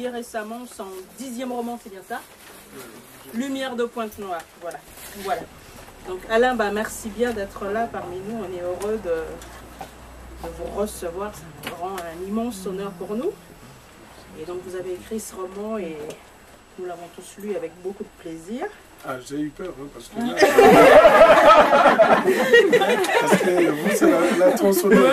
publié récemment son 10e roman, c'est bien ça? Lumière de Pointe-Noire, voilà. Voilà. Donc Alain, merci bien d'être là parmi nous, on est heureux de vous recevoir, ça nous rend un immense honneur pour nous. Et donc vous avez écrit ce roman et nous l'avons tous lu avec beaucoup de plaisir. Ah, j'ai eu peur, hein, parce que là... parce que vous, c'est la tronçonneuse.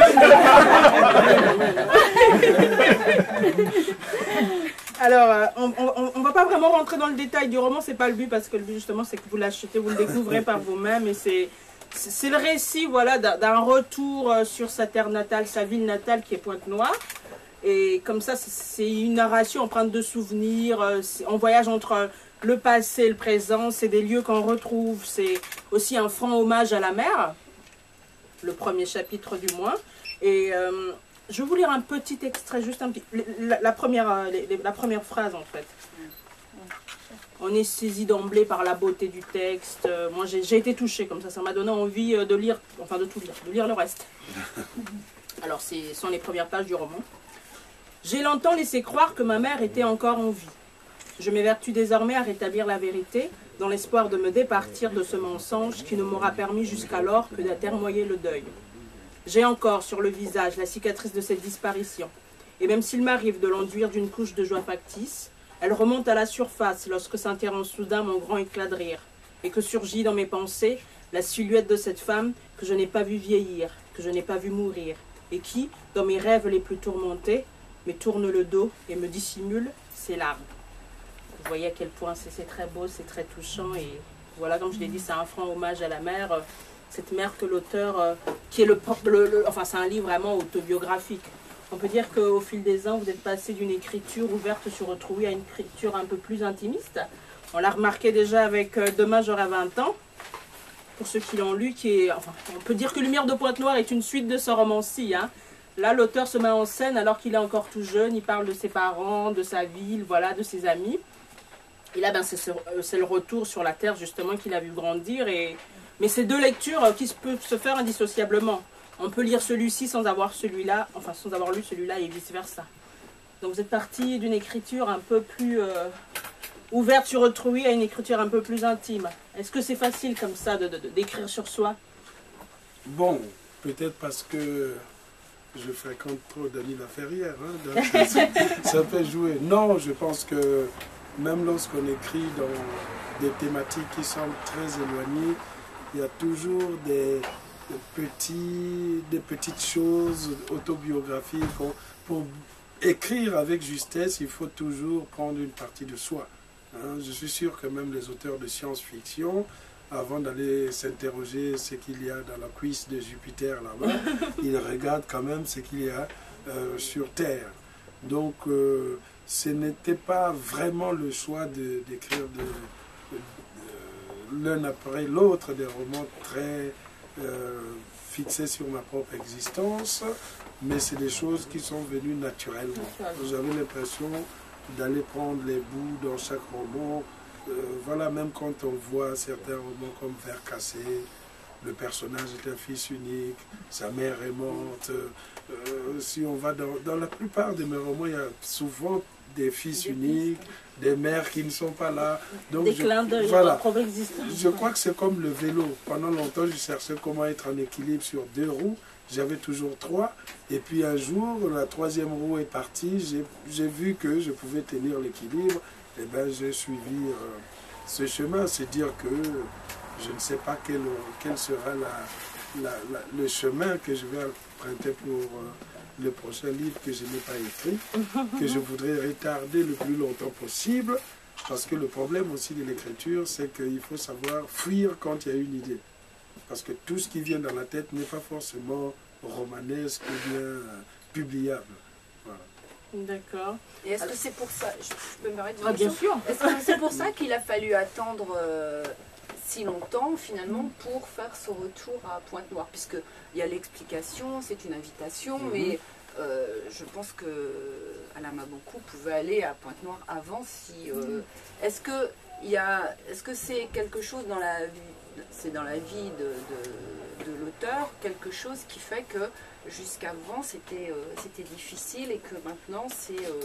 Alors, on va pas vraiment rentrer dans le détail du roman, c'est pas le but, parce que le but justement c'est que vous l'achetez, vous le découvrez par vous-même, et c'est le récit, voilà, d'un retour sur sa terre natale, sa ville natale qui est Pointe-Noire. Et comme ça, c'est une narration empreinte de souvenirs, on voyage entre le passé et le présent, c'est des lieux qu'on retrouve, c'est aussi un franc hommage à la mer, le premier chapitre du moins. Et je vais vous lire un petit extrait, juste un petit, la première phrase en fait. On est saisi d'emblée par la beauté du texte. Moi j'ai été touchée comme ça m'a donné envie de lire, enfin de tout lire, de lire le reste. Alors ce sont les premières pages du roman. J'ai longtemps laissé croire que ma mère était encore en vie. Je m'évertue désormais à rétablir la vérité, dans l'espoir de me départir de ce mensonge qui ne m'aura permis jusqu'alors que d'atermoyer le deuil. J'ai encore sur le visage la cicatrice de cette disparition, et même s'il m'arrive de l'enduire d'une couche de joie factice, elle remonte à la surface lorsque s'interrompt soudain mon grand éclat de rire, et que surgit dans mes pensées la silhouette de cette femme que je n'ai pas vue vieillir, que je n'ai pas vue mourir, et qui, dans mes rêves les plus tourmentés, me tourne le dos et me dissimule ses larmes. Vous voyez à quel point c'est très beau, c'est très touchant, et voilà, comme je l'ai dit, c'est un franc hommage à la mer, cette mer que l'auteur, qui est enfin c'est un livre vraiment autobiographique. On peut dire qu'au fil des ans, vous êtes passé d'une écriture ouverte sur autrui à une écriture un peu plus intimiste. On l'a remarqué déjà avec Demain j'aurai 20 ans, pour ceux qui l'ont lu, enfin, on peut dire que Lumière de Pointe-Noire est une suite de ce roman-ci, hein. Là, l'auteur se met en scène alors qu'il est encore tout jeune, il parle de ses parents, de sa ville, voilà, de ses amis. Et là, c'est le retour sur la terre, justement, qu'il a vu grandir. Mais c'est deux lectures qui peuvent se faire indissociablement. On peut lire celui-ci sans avoir celui-là, enfin, sans avoir lu celui-là et vice-versa. Donc, vous êtes parti d'une écriture un peu plus ouverte sur autrui à une écriture un peu plus intime. Est-ce que c'est facile, comme ça, d'écrire sur soi? Bon, peut-être parce que je fréquente trop Dany Laferrière, hein, donc ça peut jouer. Non, je pense que même lorsqu'on écrit dans des thématiques qui semblent très éloignées, il y a toujours des petites choses autobiographiques. Pour écrire avec justesse, il faut toujours prendre une partie de soi. Hein. Je suis sûr que même les auteurs de science-fiction, avant d'aller s'interroger ce qu'il y a dans la cuisse de Jupiter là-bas, ils regardent quand même ce qu'il y a sur Terre. Donc, ce n'était pas vraiment le choix d'écrire l'un après l'autre des romans très fixés sur ma propre existence, mais c'est des choses qui sont venues naturellement. J'avais l'impression d'aller prendre les bouts dans chaque roman. Voilà, même quand on voit certains romans comme Vers cassé, le personnage est un fils unique, sa mère est morte. Si on va dans la plupart de mes romans, il y a souvent des fils uniques, des mères qui ne sont pas là. Donc des clins d'œil, voilà, existence. Je crois que c'est comme le vélo. Pendant longtemps, je cherchais comment être en équilibre sur 2 roues. J'avais toujours 3. Et puis un jour, la 3e roue est partie. J'ai vu que je pouvais tenir l'équilibre. Et bien, j'ai suivi ce chemin. C'est dire que je ne sais pas quel sera le chemin que je vais emprunter pour le prochain livre que je n'ai pas écrit, que je voudrais retarder le plus longtemps possible. Parce que le problème aussi de l'écriture, c'est qu'il faut savoir fuir quand il y a une idée. Parce que tout ce qui vient dans la tête n'est pas forcément romanesque ou bien publiable. Voilà. D'accord. Et est-ce que c'est pour ça, je peux me permettre de bien sûr. Est-ce que c'est pour ça qu'il a fallu attendre si longtemps finalement pour faire ce retour à Pointe-Noire? Puisqu'il y a l'explication, c'est une invitation, mais je pense que Alain Mabanckou pouvait aller à Pointe-Noire avant. Est-ce que c'est quelque chose dans la vie de l'auteur, quelque chose qui fait que jusqu'avant c'était difficile et que maintenant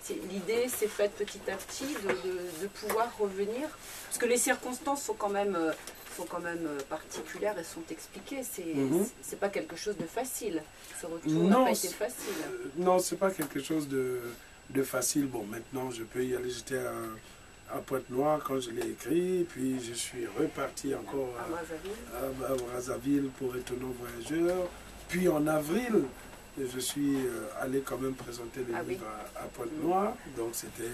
l'idée s'est faite petit à petit de pouvoir revenir, parce que les circonstances sont quand même particulières et sont expliquées. C'est pas quelque chose de facile. Ce retour n'a pas été facile. Non, c'est pas quelque chose de facile. Bon, maintenant, je peux y aller. J'étais à Pointe-Noire quand je l'ai écrit, puis je suis reparti encore à Brazzaville pour Étonnant Voyageur. Puis en avril, je suis allé quand même présenter le livre à Pointe-Noire, donc c'était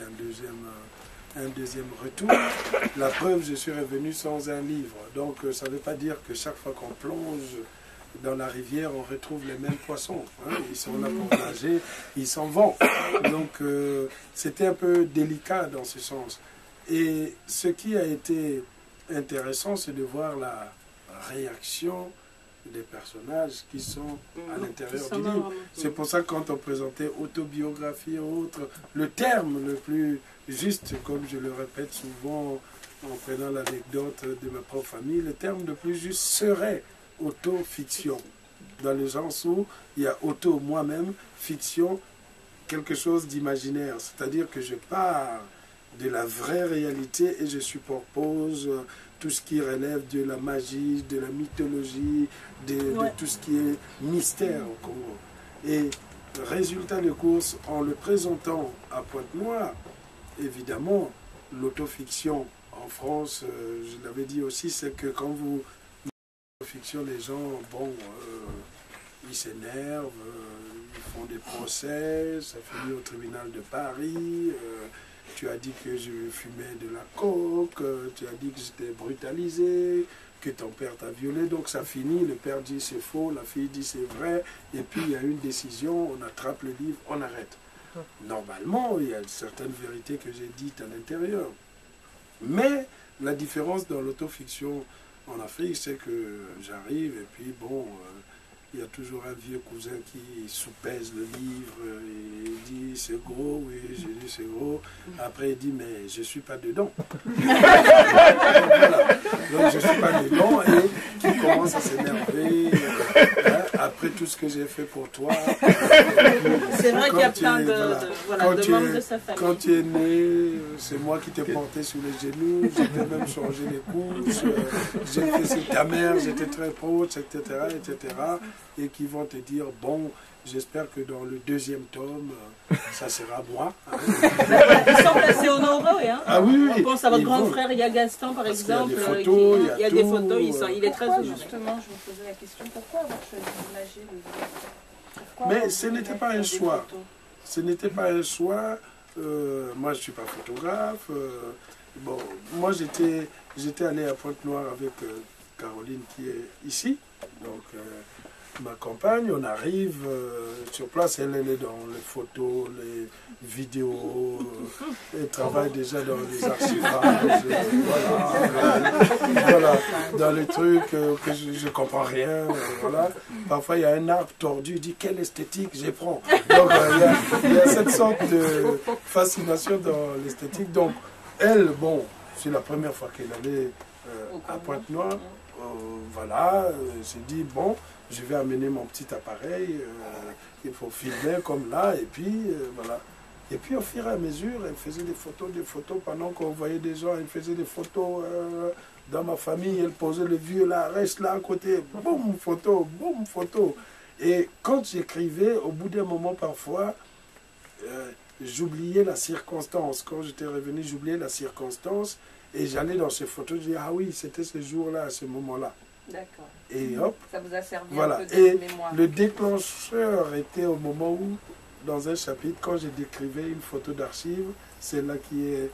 un deuxième retour. La preuve, je suis revenu sans un livre, donc ça ne veut pas dire que chaque fois qu'on plonge dans la rivière, on retrouve les mêmes poissons. Hein. Ils sont là pour nager, ils s'en vont. Donc c'était un peu délicat dans ce sens. Et ce qui a été intéressant, c'est de voir la réaction des personnages qui sont à l'intérieur du livre. C'est pour ça que quand on présentait autobiographie ou autre, le terme le plus juste, comme je le répète souvent en prenant l'anecdote de ma propre famille, le terme le plus juste serait autofiction, dans le sens où il y a auto, moi-même, fiction, quelque chose d'imaginaire, c'est-à-dire que je pars de la vraie réalité et je superpose tout ce qui relève de la magie, de la mythologie, de tout ce qui est mystère au Congo. Et résultat de course, en le présentant à Pointe-Noire, évidemment, l'autofiction en France, je l'avais dit aussi, c'est que quand vous l'autofiction, les gens, ils s'énervent, ils font des procès, ça finit au tribunal de Paris. Tu as dit que je fumais de la coke, tu as dit que j'étais brutalisé, que ton père t'a violé, donc ça finit, le père dit c'est faux, la fille dit c'est vrai, et puis il y a une décision, on attrape le livre, on arrête. Normalement, il y a certaines vérités que j'ai dites à l'intérieur. Mais la différence dans l'autofiction en Afrique, c'est que j'arrive et puis bon... il y a toujours un vieux cousin qui soupèse le livre et il dit c'est gros, oui, j'ai dit c'est gros. Après il dit mais je ne suis pas dedans. Voilà. Donc je ne suis pas dedans et qui commence à s'énerver après tout ce que j'ai fait pour toi. C'est vrai qu'il y a plein de membres de sa famille. Quand tu es né, c'est moi qui t'ai porté sur les genoux, j'ai même changé les couches, j'ai fait c'est ta mère, j'étais très proche, etc., etc. Et qui vont te dire, bon, j'espère que dans le deuxième tome, ça sera moi. Hein. Ils sont placés honoreux, hein. Ah oui, on pense à votre grand frère, il y a Gaston, par exemple, il y a des photos, il est très honoreux. Justement, je me posais la question, pourquoi avoir choisi d'imager Mais ce n'était pas un choix. Ce n'était pas un choix. Moi, je ne suis pas photographe. Bon, moi, j'étais allé à Pointe-Noire avec Caroline qui est ici. Donc, ma compagne, on arrive sur place, elle est dans les photos, les vidéos, elle travaille déjà dans les archivages, voilà, dans les trucs que je ne comprends rien, voilà. Parfois il y a un arbre tordu, il dit quelle esthétique, je prends. Donc il y a cette sorte de fascination dans l'esthétique. Donc elle, bon, c'est la première fois qu'elle allait à Pointe-Noire, voilà, j'ai dit bon, je vais amener mon petit appareil, il faut filmer comme là, et puis voilà. Et puis au fur et à mesure, elle faisait des photos, pendant qu'on voyait des gens, elle faisait des photos dans ma famille, elle posait le vieux là, reste là à côté, boum, photo, boum, photo. Et quand j'écrivais, au bout d'un moment parfois, j'oubliais la circonstance. Quand j'étais revenu, j'oubliais la circonstance, et j'allais dans ces photos, je disais, ah oui, c'était ce jour-là, à ce moment-là. D'accord. Et hop, ça vous a servi voilà. un peu Et de mémoire. le déclencheur était au moment où, dans un chapitre, quand j'ai décrivais une photo d'archive, celle-là qui est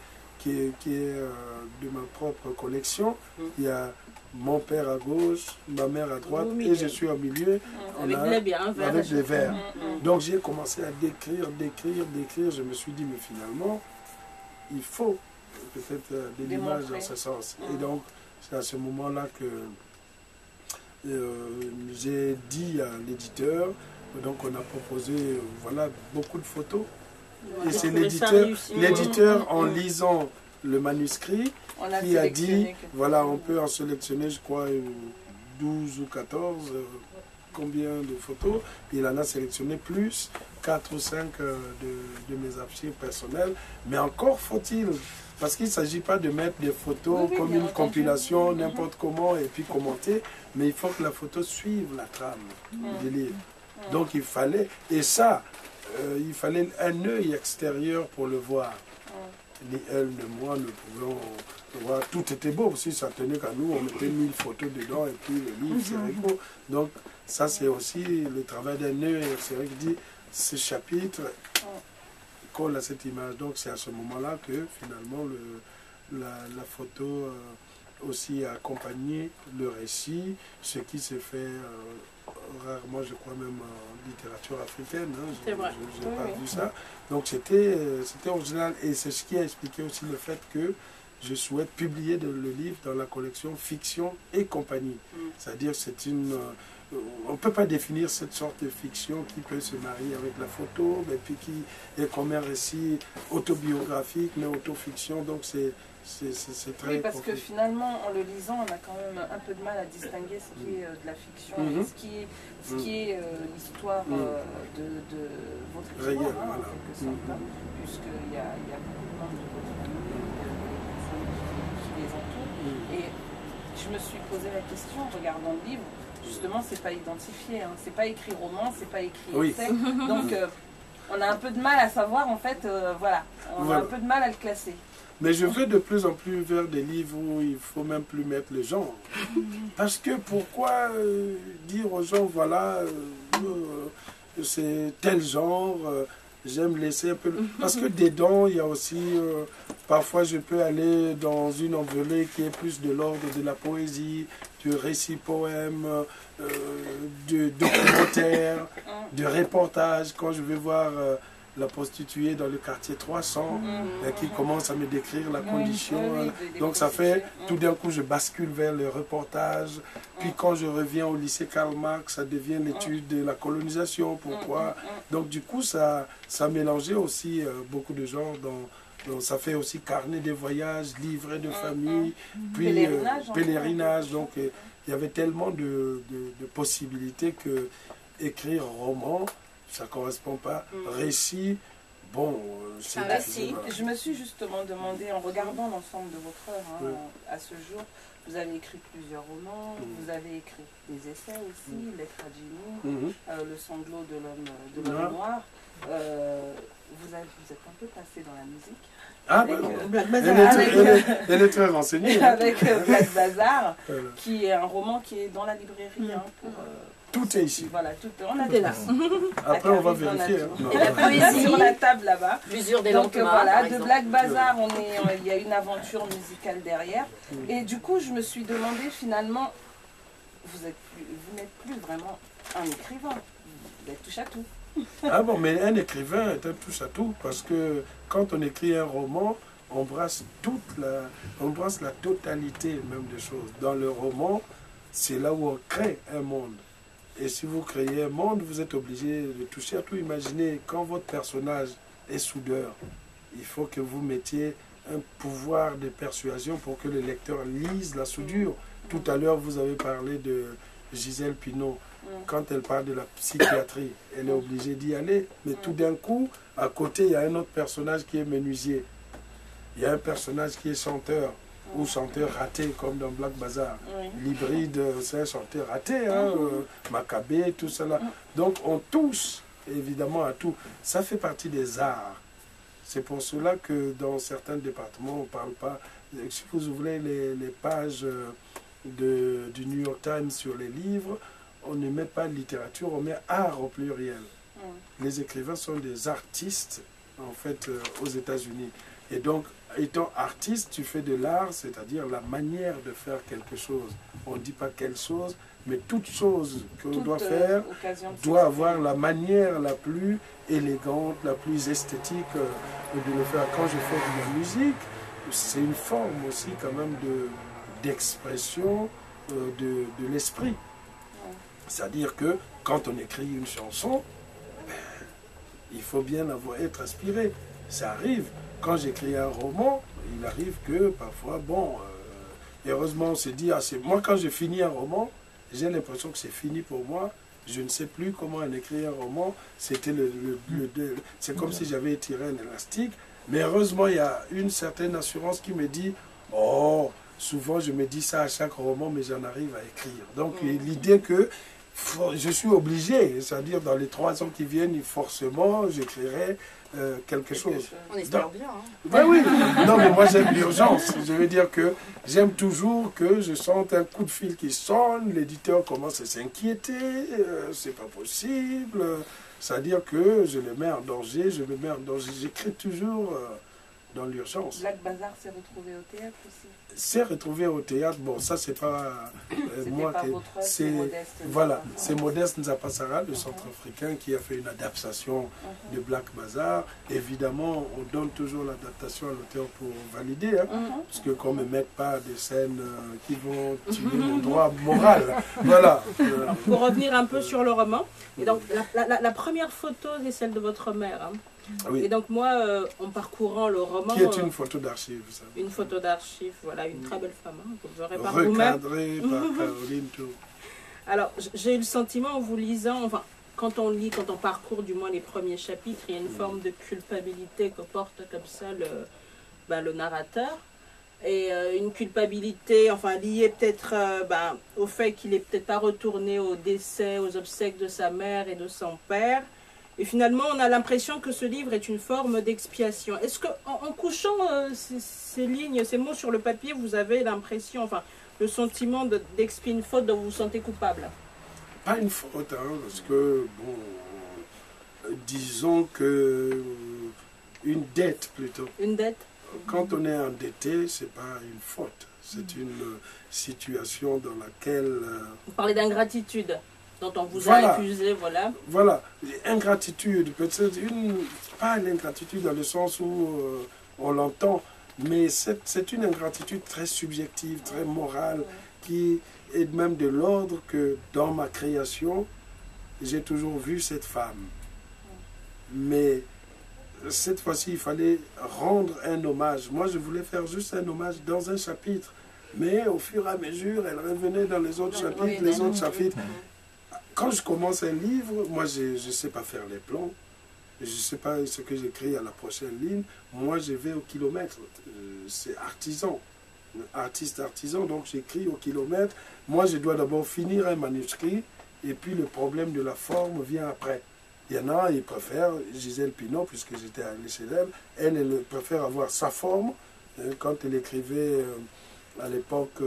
de ma propre collection, il y a mon père à gauche, ma mère à droite, et je suis au milieu, avec les verres. Donc j'ai commencé à décrire, je me suis dit, mais finalement, il faut peut-être de l'image dans ce sens. Et donc, c'est à ce moment-là que j'ai dit à l'éditeur, donc on a proposé voilà, beaucoup de photos. Et c'est l'éditeur en lisant le manuscrit qui a dit, voilà, on peut en sélectionner, je crois, 12 ou 14, combien de photos. Il en a sélectionné plus, 4 ou 5 de mes archives personnelles. Mais encore faut-il, parce qu'il ne s'agit pas de mettre des photos comme une compilation, n'importe comment, et puis commenter, mais il faut que la photo suive la trame du livre. Donc il fallait, et ça, il fallait un œil extérieur pour le voir. Ni elle ni moi ne pouvions voir. Tout était beau, si ça tenait qu'à nous, on mettait 1000 photos dedans et puis le livre serait beau. Donc ça c'est aussi le travail d'un œil. C'est vrai qu'il dit, ce chapitre colle à cette image. Donc c'est à ce moment-là que finalement la photo aussi a accompagné le récit, ce qui se fait rarement, je crois, même en littérature africaine. Hein. Je n'ai pas vu ça. Donc c'était original. Et c'est ce qui a expliqué aussi le fait que je souhaite publier le livre dans la collection Fiction et compagnie. C'est-à-dire c'est une... on ne peut pas définir cette sorte de fiction qui peut se marier avec la photo, mais puis qui est comme un récit autobiographique, mais autofiction. Donc c'est très... Oui, parce que finalement, en le lisant, on a quand même un peu de mal à distinguer ce qui est de la fiction et ce qui est l'histoire de votre histoire, en quelque sorte, puisqu'il y a beaucoup de membres de votre famille, des personnes qui les entourent. Et je me suis posé la question, en regardant le livre, justement, c'est pas identifié, hein. C'est pas écrit roman, c'est pas écrit essai. Donc, on a un peu de mal à savoir, en fait, voilà, on a un peu de mal à le classer. Mais je vais de plus en plus vers des livres où il ne faut même plus mettre le genre. Parce que pourquoi dire aux gens, voilà, c'est tel genre, j'aime laisser un peu... Parce que dedans, il y a aussi... parfois, je peux aller dans une envolée qui est plus de l'ordre de la poésie, du récit poème, de documentaire, de reportage. Quand je vais voir... la prostituée dans le quartier 300, qui commence à me décrire la condition. Donc ça fait, tout d'un coup, je bascule vers le reportage. Puis quand je reviens au lycée Karl Marx, ça devient l'étude de la colonisation. Pourquoi? Donc du coup, ça mélangeait aussi beaucoup de genres. Donc ça fait aussi carnet de voyages, livret de famille, puis pèlerinage. Donc il y avait tellement de possibilités que écrire roman, ça ne correspond pas. Récit, bon, c'est un récit. Je me suis justement demandé, en regardant l'ensemble de votre œuvre, à ce jour, vous avez écrit plusieurs romans, vous avez écrit des essais aussi, Lettres à Jimmy, Le sanglot de l'homme noir. Vous êtes un peu passé dans la musique. Ah, elle est très renseignée. Avec Black Bazar, qui est un roman qui est dans la librairie. Tout est ici. Voilà, on a des là. Après, on va vérifier. Et la poésie sur la table là-bas. L'usure des Donc lentements, voilà, par de exemple. Black Bazar, il y a une aventure musicale derrière. Et du coup, je me suis demandé finalement, vous n'êtes plus vraiment un écrivain. Vous êtes touche à tout. Ah bon, mais un écrivain est un touche à tout parce que quand on écrit un roman, on brasse la totalité même des choses. Dans le roman, c'est là où on crée un monde. Et si vous créez un monde, vous êtes obligé de toucher à tout. Imaginez, quand votre personnage est soudeur, il faut que vous mettiez un pouvoir de persuasion pour que le lecteur lise la soudure. Tout à l'heure, vous avez parlé de Gisèle Pineau. Quand elle parle de la psychiatrie, elle est obligée d'y aller. Mais tout d'un coup, à côté, il y a un autre personnage qui est menuisier. Il y a un personnage qui est chanteur. Ou chanteur raté, comme dans Black Bazar. L'hybride, c'est un chanteur raté, hein, Maccabée, tout cela. Donc on touche évidemment à tout. Ça fait partie des arts. C'est pour cela que dans certains départements, on ne parle pas... Si vous ouvrez les pages du New York Times sur les livres, on ne met pas littérature, on met art au pluriel. Les écrivains sont des artistes, en fait, aux États-Unis. Et donc, étant artiste, tu fais de l'art, c'est-à-dire la manière de faire quelque chose. On ne dit pas quelle chose, mais toute chose qu'on doit faire doit avoir la manière la plus élégante, la plus esthétique de le faire. Quand je fais de la musique, c'est une forme aussi quand même d'expression de l'esprit. C'est-à-dire que quand on écrit une chanson, il faut bien être inspiré. Ça arrive. Quand j'écris un roman, il arrive que parfois, bon, heureusement on se dit, moi quand je finis un roman, j'ai l'impression que c'est fini pour moi. Je ne sais plus comment écrire un roman. C'était c'est comme si j'avais tiré un élastique. Mais heureusement, il y a une certaine assurance qui me dit « Oh, souvent je me dis ça à chaque roman, mais j'en arrive à écrire. » Donc l'idée que je suis obligé, c'est-à-dire dans les 3 ans qui viennent, forcément, j'écrirai quelque chose. On espère bien. Hein. Ben oui, non mais moi j'aime l'urgence. Je veux dire que j'aime toujours que je sente un coup de fil qui sonne, l'éditeur commence à s'inquiéter, c'est pas possible. C'est-à-dire que je le mets en danger, j'écris toujours dans l'urgence. Black Bazar s'est retrouvé au théâtre aussi. C'est retrouvé au théâtre, bon ça c'est pas moi qui... C'est voilà, c'est Modeste Nzapassara, le centrafricain, qui a fait une adaptation de Black Bazar. Évidemment, on donne toujours l'adaptation à l'auteur pour valider, hein, parce que qu'on ne mette pas des scènes qui vont tuer mon droit moral. Voilà. Pour revenir un peu sur le roman, et donc la première photo c'est celle de votre mère. Hein. Oui. Et donc moi, en parcourant le roman... Qui est une photo d'archive, ça. Une photo d'archive, voilà, une très belle femme, hein, vous le verrez par vous-même. Recadrée par Caroline Tout. Alors, j'ai eu le sentiment en vous lisant, enfin, quand on lit, quand on parcourt du moins les premiers chapitres, il y a une forme de culpabilité que porte comme ça le narrateur. Et une culpabilité, enfin, liée peut-être au fait qu'il n'est peut-être pas retourné au décès, aux obsèques de sa mère et de son père. Et finalement, on a l'impression que ce livre est une forme d'expiation. Est-ce qu'en couchant ces lignes, ces mots sur le papier, vous avez l'impression, enfin, le sentiment d'expier une faute dont vous vous sentez coupable? Pas une faute, hein, parce que, bon, disons que une dette plutôt. Une dette? Quand on est endetté, c'est pas une faute. C'est une situation dans laquelle... Vous parlez d'ingratitude dont on vous a accusé, voilà. Voilà, ingratitude, peut-être pas l'ingratitude dans le sens où on l'entend, mais c'est une ingratitude très subjective, très morale, qui est même de l'ordre que dans ma création, j'ai toujours vu cette femme. Mais cette fois-ci, il fallait rendre un hommage. Moi, je voulais faire juste un hommage dans un chapitre, mais au fur et à mesure, elle revenait dans les autres chapitres, les autres chapitres. Quand je commence un livre, moi je ne sais pas faire les plans, je ne sais pas ce que j'écris à la prochaine ligne, moi je vais au kilomètre, c'est artisan, artiste artisan, donc j'écris au kilomètre. Moi je dois d'abord finir un manuscrit et puis le problème de la forme vient après. Il y en a, ils préfèrent, Gisèle Pinot, puisque j'étais allé chez elle, elle préfère avoir sa forme. Quand elle écrivait à l'époque...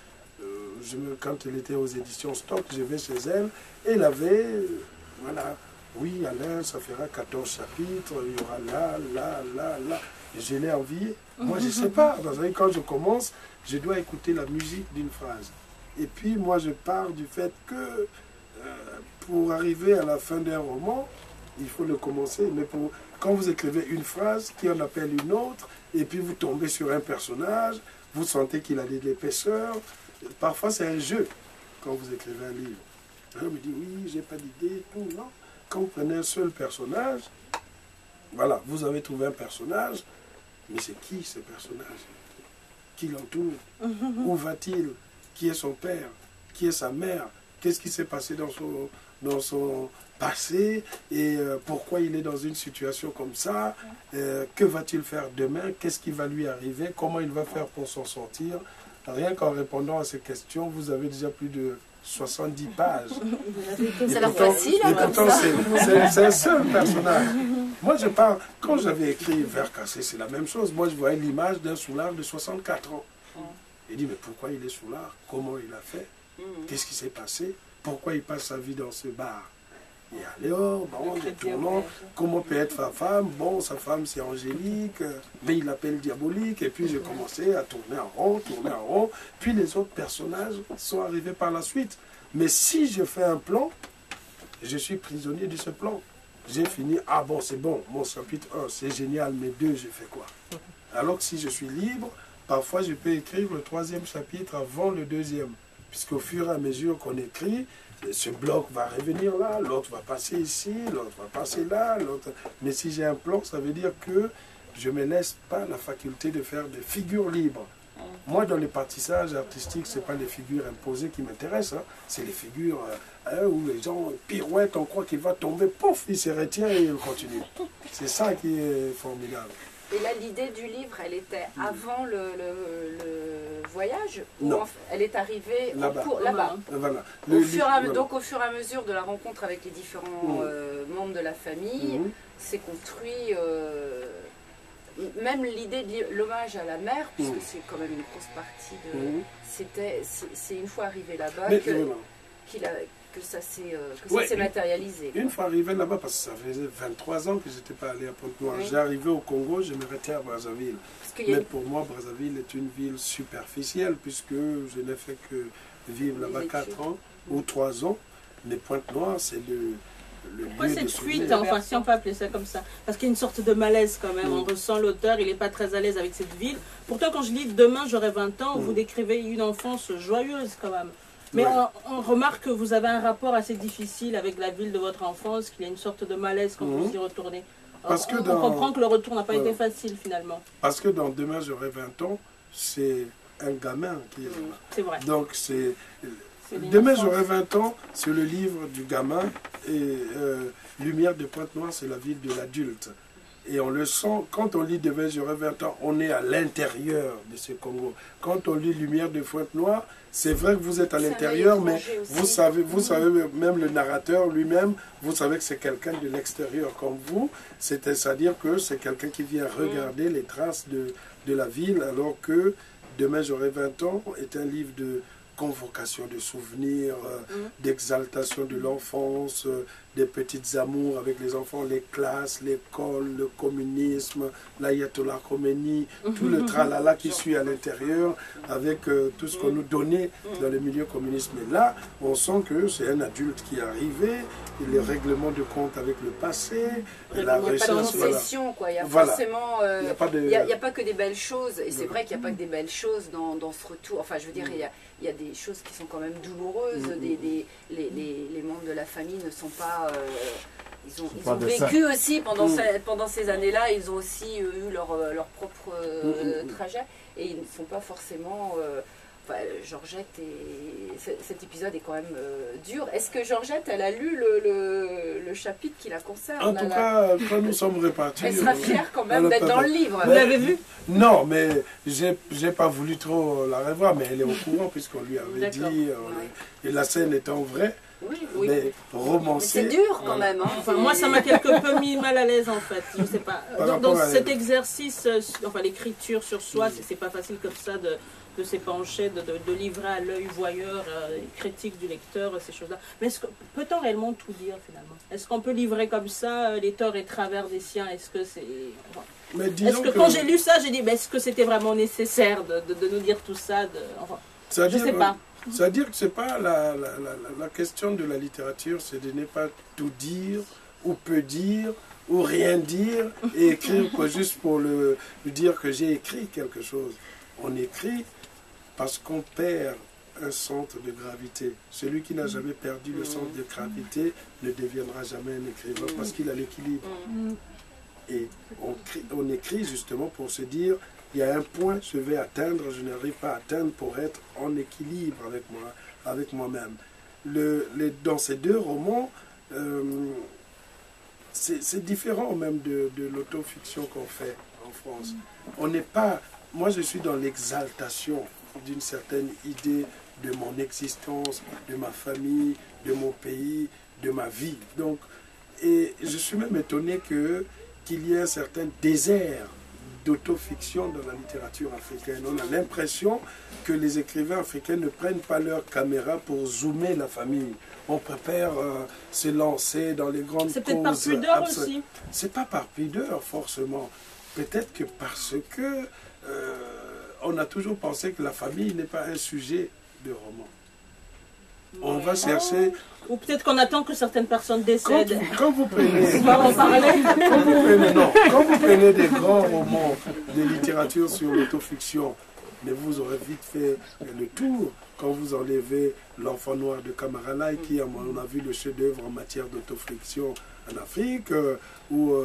quand elle était aux éditions Stock, je vais chez elle, et elle avait, voilà, oui Alain, ça fera 14 chapitres, il y aura là, je l'ai envié. Moi je ne sais pas, parce que quand je commence, je dois écouter la musique d'une phrase. Et puis moi je pars du fait que pour arriver à la fin d'un roman, il faut le commencer, mais quand vous écrivez une phrase qui en appelle une autre, et puis vous tombez sur un personnage, vous sentez qu'il a de l'épaisseur. Parfois, c'est un jeu quand vous écrivez un livre. On me dit, oui, j'ai pas d'idée, tout, non. Quand vous prenez un seul personnage, voilà, vous avez trouvé un personnage, mais c'est qui ce personnage? Qui l'entoure? Où va-t-il? Qui est son père? Qui est sa mère? Qu'est-ce qui s'est passé dans son passé? Et pourquoi il est dans une situation comme ça? Que va-t-il faire demain? Qu'est-ce qui va lui arriver? Comment il va faire pour s'en sortir? Rien qu'en répondant à ces questions, vous avez déjà plus de 70 pages. C'est la facile, et pourtant, c'est un seul personnage. Moi, je parle, quand j'avais écrit Vers cassé, c'est la même chose. Moi, je voyais l'image d'un soulard de 64 ans. Il dit, mais pourquoi il est soulard? Comment il a fait? Qu'est-ce qui s'est passé? Pourquoi il passe sa vie dans ce bar? Et alors, bon, tournant, comment peut être sa femme? Bon, sa femme c'est Angélique, mais il l'appelle diabolique. Et puis j'ai commencé à tourner en rond. Puis les autres personnages sont arrivés par la suite. Mais si je fais un plan, je suis prisonnier de ce plan. J'ai fini, ah bon, c'est bon, mon chapitre 1, c'est génial, mais 2, je fais quoi? Alors que si je suis libre, parfois je peux écrire le 3e chapitre avant le 2e. Puisqu'au fur et à mesure qu'on écrit, ce bloc va revenir là, l'autre va passer ici, l'autre va passer là, l'autre... Mais si j'ai un plan, ça veut dire que je ne me laisse pas la faculté de faire des figures libres. Moi, dans les partissages artistiques, ce n'est pas les figures imposées qui m'intéressent. Hein. C'est les figures où les gens pirouettent, on croit qu'il va tomber, pouf, il se retient et il continue. C'est ça qui est formidable. Et là, l'idée du livre, elle était avant le voyage ou non. Elle est arrivée là-bas. Voilà. Donc au fur et à mesure de la rencontre avec les différents membres de la famille, c'est construit... même l'idée de l'hommage à la mère, puisque c'est quand même une grosse partie de... C'est une fois arrivé là-bas que ça s'est matérialisé. Une fois arrivé là-bas, parce que ça faisait 23 ans que je n'étais pas allé à Pointe-Noire. J'ai arrivé au Congo, je m'arrêtais à Brazzaville. Mais pour moi, Brazzaville est une ville superficielle, puisque je n'ai fait que vivre là-bas 4 ans ou 3 ans. Mais Pointe-Noire, c'est pourquoi cette fuite, enfin si on peut appeler ça comme ça? Parce qu'il y a une sorte de malaise quand même, on ressent l'auteur, il n'est pas très à l'aise avec cette ville. Pourtant quand je lis « Demain j'aurai 20 ans », vous décrivez une enfance joyeuse quand même. Mais on remarque que vous avez un rapport assez difficile avec la ville de votre enfance, qu'il y a une sorte de malaise quand vous y retournez. Parce que on comprend que le retour n'a pas été facile finalement. Parce que dans « Demain j'aurai 20 ans », c'est un gamin qui est là. C'est vrai. Donc c'est... Demain j'aurai 20 ans, c'est le livre du gamin, et Lumière de Pointe-Noire, c'est la ville de l'adulte. Et on le sent, quand on lit Demain j'aurai 20 ans, on est à l'intérieur de ce Congo. Quand on lit Lumière de Pointe-Noire, c'est vrai que vous êtes à l'intérieur, mais vous savez même le narrateur lui-même, vous savez que c'est quelqu'un de l'extérieur comme vous, c'est-à-dire que c'est quelqu'un qui vient regarder les traces de la ville, alors que Demain j'aurai 20 ans est un livre de convocation de souvenirs, d'exaltation de l'enfance, des petites amours avec les enfants, les classes, l'école, le communisme, l'ayatollah Khomeini, tout le tralala qui suit à l'intérieur avec tout ce qu'on nous donnait dans le milieu communiste. Mais là, on sent que c'est un adulte qui est arrivé, et les règlements de compte avec le passé, et la recherche. Il n'y a pas de concession, quoi. Il y a forcément... Il n'y a pas que des belles choses, et c'est vrai qu'il n'y a pas que des belles choses dans ce retour. Enfin, je veux dire, il y a des choses qui sont quand même douloureuses. Les membres de la famille ne sont pas... ils ont vécu aussi pendant ces années-là, ils ont aussi eu leur propre trajet, et ils ne sont pas forcément... Georgette, cet épisode est quand même dur. Est-ce que Georgette, elle a lu le chapitre qui la concerne? En tout cas, quand nous sommes répartis... Elle sera fière quand même d'être dans le livre. Vous l'avez vu? Non, mais j'ai pas voulu trop la revoir, mais elle est au courant puisqu'on lui avait dit, et la scène étant vraie, mais romancée. C'est dur quand même. Hein. Enfin, moi, ça m'a quelque peu mis mal à l'aise en fait. Je sais pas. Dans cet exercice, enfin l'écriture sur soi, c'est pas facile comme ça de s'épancher, de livrer à l'œil voyeur, critique du lecteur, ces choses-là. Mais peut-on réellement tout dire finalement? Est-ce qu'on peut livrer comme ça les torts et travers des siens? Est-ce que c'est... Est-ce que quand j'ai lu ça, j'ai dit, est-ce que c'était vraiment nécessaire de nous dire tout ça je ne sais pas. C'est-à-dire que ce n'est pas la question de la littérature, c'est de ne pas tout dire, ou peu dire, ou rien dire, et écrire juste pour le dire que j'ai écrit quelque chose. On écrit parce qu'on perd un centre de gravité. Celui qui n'a jamais perdu le centre de gravité ne deviendra jamais un écrivain parce qu'il a l'équilibre. Et on écrit justement pour se dire, il y a un point que je vais atteindre, je n'arrive pas à atteindre pour être en équilibre avec moi-même. Dans ces deux romans, c'est différent même de l'autofiction qu'on fait en France. On n'est pas... Moi, je suis dans l'exaltation d'une certaine idée de mon existence, de ma famille, de mon pays, de ma vie. Donc, et je suis même étonné qu'il y ait un certain désert d'autofiction dans la littérature africaine. On a l'impression que les écrivains africains ne prennent pas leur caméra pour zoomer la famille. On préfère se lancer dans les grandes causes. C'est peut-être par pudeur aussi. C'est pas par pudeur, forcément. Peut-être que parce que on a toujours pensé que la famille n'est pas un sujet de roman. On va chercher... Ou peut-être qu'on attend que certaines personnes décèdent. Quand vous prenez... On va en parler. Quand vous prenez des grands romans de littérature sur l'autofiction, mais vous aurez vite fait le tour quand vous enlevez L'Enfant Noir de Kamaralai, qui, on a vu le chef-d'œuvre en matière d'autofiction en Afrique, ou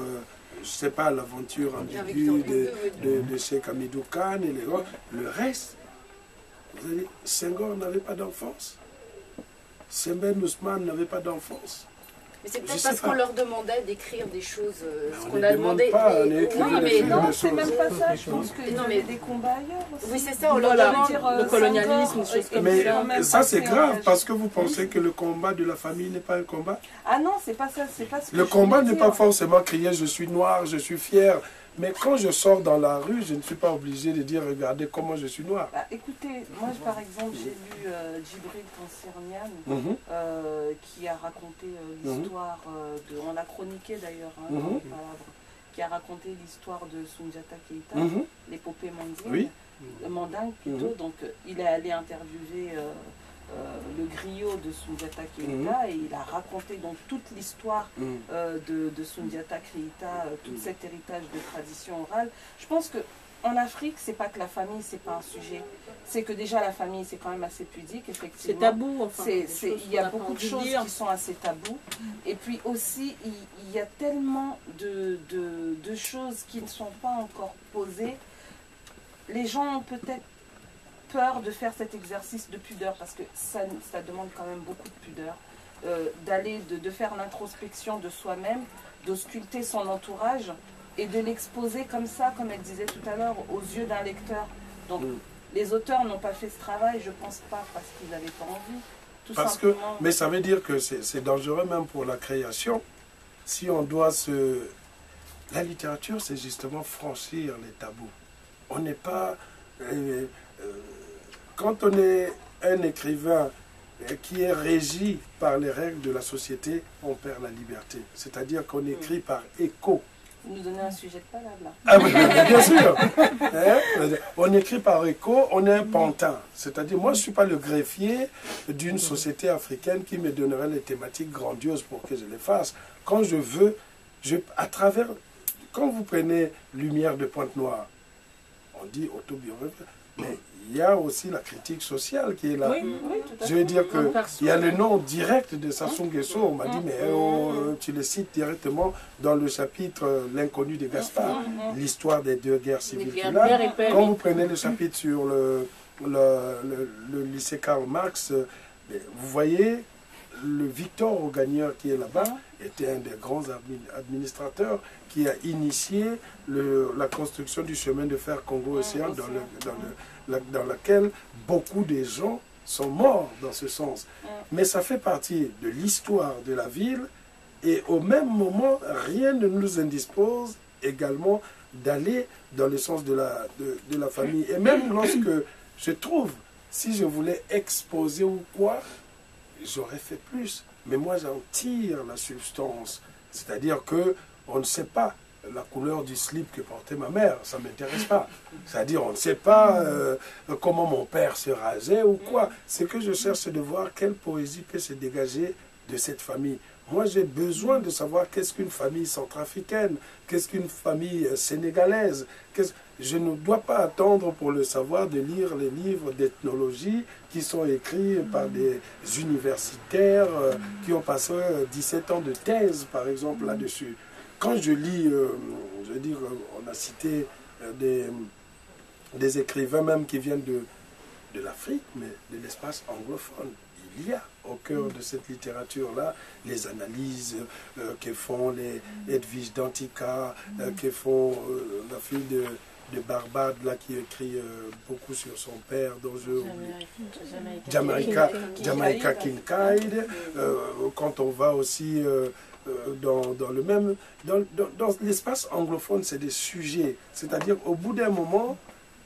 je sais pas, l'aventure ambiguë de Cheikh Hamidou Kane et les autres. Le reste, vous allez, Senghor n'avait pas d'enfance. Sembène Ousmane n'avait pas d'enfance. Mais c'est peut-être parce qu'on leur demandait d'écrire des choses, ce qu'on a demandé. Oui, mais non, c'est même pas ça. Je pense qu'il y avait des combats ailleurs aussi. Oui, c'est ça, on leur demande le colonialisme, des choses comme ça. Mais ça, c'est grave, parce que vous pensez que le combat de la famille n'est pas un combat. Ah non, c'est pas ça, c'est pas ce que le combat n'est pas forcément crier « je suis noir, je suis fier ». Mais quand je sors dans la rue, je ne suis pas obligé de dire « regardez comment je suis noir ». Écoutez, moi par exemple, j'ai lu Djibril Kanserian qui a raconté l'histoire, on l'a chroniqué d'ailleurs, dans les palabres, qui a raconté l'histoire de Soundiata Keïta, l'épopée mandingue plutôt. Donc il est allé interviewer le griot de Soundiata Keïta et il a raconté donc toute l'histoire de Soundiata Keïta, tout cet héritage de tradition orale. Je pense que en Afrique, c'est pas que la famille, c'est pas un sujet. C'est que déjà la famille, c'est quand même assez pudique, effectivement. C'est tabou, enfin. Il y a beaucoup de choses qui sont assez tabous. Et puis aussi, il y a tellement de choses qui ne sont pas encore posées. Les gens ont peut-être peur de faire cet exercice de pudeur, parce que ça demande quand même beaucoup de pudeur. De faire l'introspection de soi-même, d'ausculter son entourage, et de l'exposer comme ça, comme elle disait tout à l'heure, aux yeux d'un lecteur. Donc, les auteurs n'ont pas fait ce travail, je pense pas, parce qu'ils n'avaient pas envie. Mais ça veut dire que c'est dangereux même pour la création. Si on doit La littérature, c'est justement franchir les tabous. On n'est pas... quand on est un écrivain qui est régi par les règles de la société, on perd la liberté. C'est-à-dire qu'on écrit par écho. Vous nous donnez un sujet de palabre, là. Ah oui, bien sûr. On écrit par écho, on est un pantin. C'est-à-dire, moi, je ne suis pas le greffier d'une société africaine qui me donnerait les thématiques grandioses pour que je les fasse. Quand je veux, à travers... Quand vous prenez Lumière de Pointe-Noire, on dit autobiographie, mais il y a aussi la critique sociale qui est là. Oui, tout à fait. Je veux dire qu'il y a le nom direct de Sassou Nguesso. On m'a dit, mais tu le cites directement dans le chapitre L'inconnu de Gaspard, l'histoire des deux guerres civiles. Quand vous prenez le chapitre sur le lycée Karl Marx, vous voyez le Victor Augagneur qui est là-bas était un des grands administrateurs qui a initié la construction du chemin de fer Congo-Océan dans laquelle beaucoup de gens sont morts dans ce sens. Mais ça fait partie de l'histoire de la ville et au même moment, rien ne nous indispose également d'aller dans le sens de la famille. Et même lorsque je trouve, si je voulais exposer ou quoi, j'aurais fait plus. Mais moi, j'en tire la substance. C'est-à-dire qu'on ne sait pas la couleur du slip que portait ma mère. Ça ne m'intéresse pas. C'est-à-dire, on ne sait pas comment mon père se rasait ou quoi. Ce que je cherche, c'est de voir quelle poésie peut se dégager de cette famille. Moi, j'ai besoin de savoir qu'est-ce qu'une famille centrafricaine, qu'est-ce qu'une famille sénégalaise. Je ne dois pas attendre pour le savoir de lire les livres d'ethnologie qui sont écrits par des universitaires qui ont passé 17 ans de thèse, par exemple, là-dessus. Quand je lis, je veux dire, on a cité des écrivains même qui viennent de l'Afrique, mais de l'espace anglophone. Il y a au cœur de cette littérature-là les analyses que font les Edwige Dantika, que font la fille de Barbade, là, qui écrit beaucoup sur son père, dont Jamaica Kincaid. Quand on va aussi dans l'espace anglophone, c'est des sujets. C'est-à-dire, au bout d'un moment,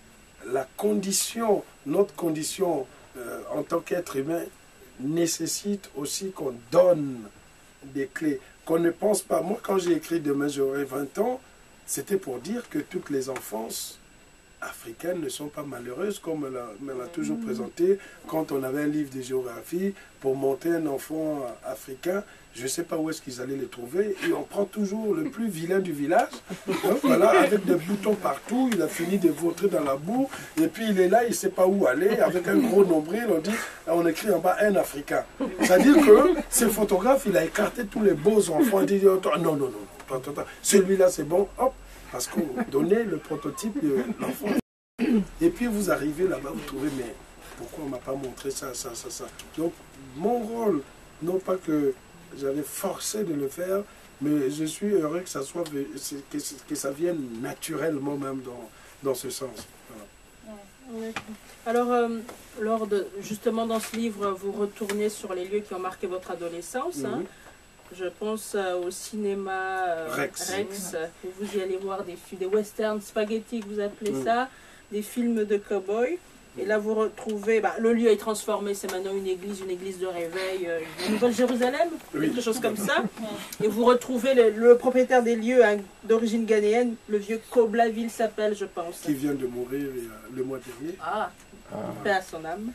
notre condition en tant qu'être humain, nécessite aussi qu'on donne des clés, qu'on ne pense pas. Moi, quand j'ai écrit Demain j'aurai 20 ans, c'était pour dire que toutes les enfances africaines ne sont pas malheureuses comme elle l'a toujours présenté. Quand on avait un livre de géographie, pour monter un enfant africain, je ne sais pas où est-ce qu'ils allaient les trouver. Et on prend toujours le plus vilain du village. Donc, voilà, avec des boutons partout, il a fini de vautrer dans la boue. Et puis il est là, il ne sait pas où aller. Avec un gros nombril, on écrit en bas un Africain. C'est-à-dire que ce photographe, il a écarté tous les beaux enfants. Il dit non, attends. Celui-là, c'est bon. Hop. Parce qu'on donnait le prototype de l'enfant. Et puis vous arrivez là-bas, vous trouvez, mais pourquoi on ne m'a pas montré ça. Donc mon rôle, non pas que j'avais forcé de le faire, mais je suis heureux que ça, que ça vienne naturellement même dans ce sens. Voilà. Alors, justement dans ce livre, vous retournez sur les lieux qui ont marqué votre adolescence. Hein. Je pense au cinéma Rex, où vous y allez voir des westerns spaghetti, que vous appelez ça, des films de cow-boys. Et là, vous retrouvez, le lieu est transformé, c'est maintenant une église de réveil, la Nouvelle-Jérusalem, quelque chose comme ça. Et vous retrouvez le propriétaire des lieux d'origine ghanéenne, le vieux Koblaville s'appelle, je pense. Qui vient de mourir le mois dernier. Paix à son âme.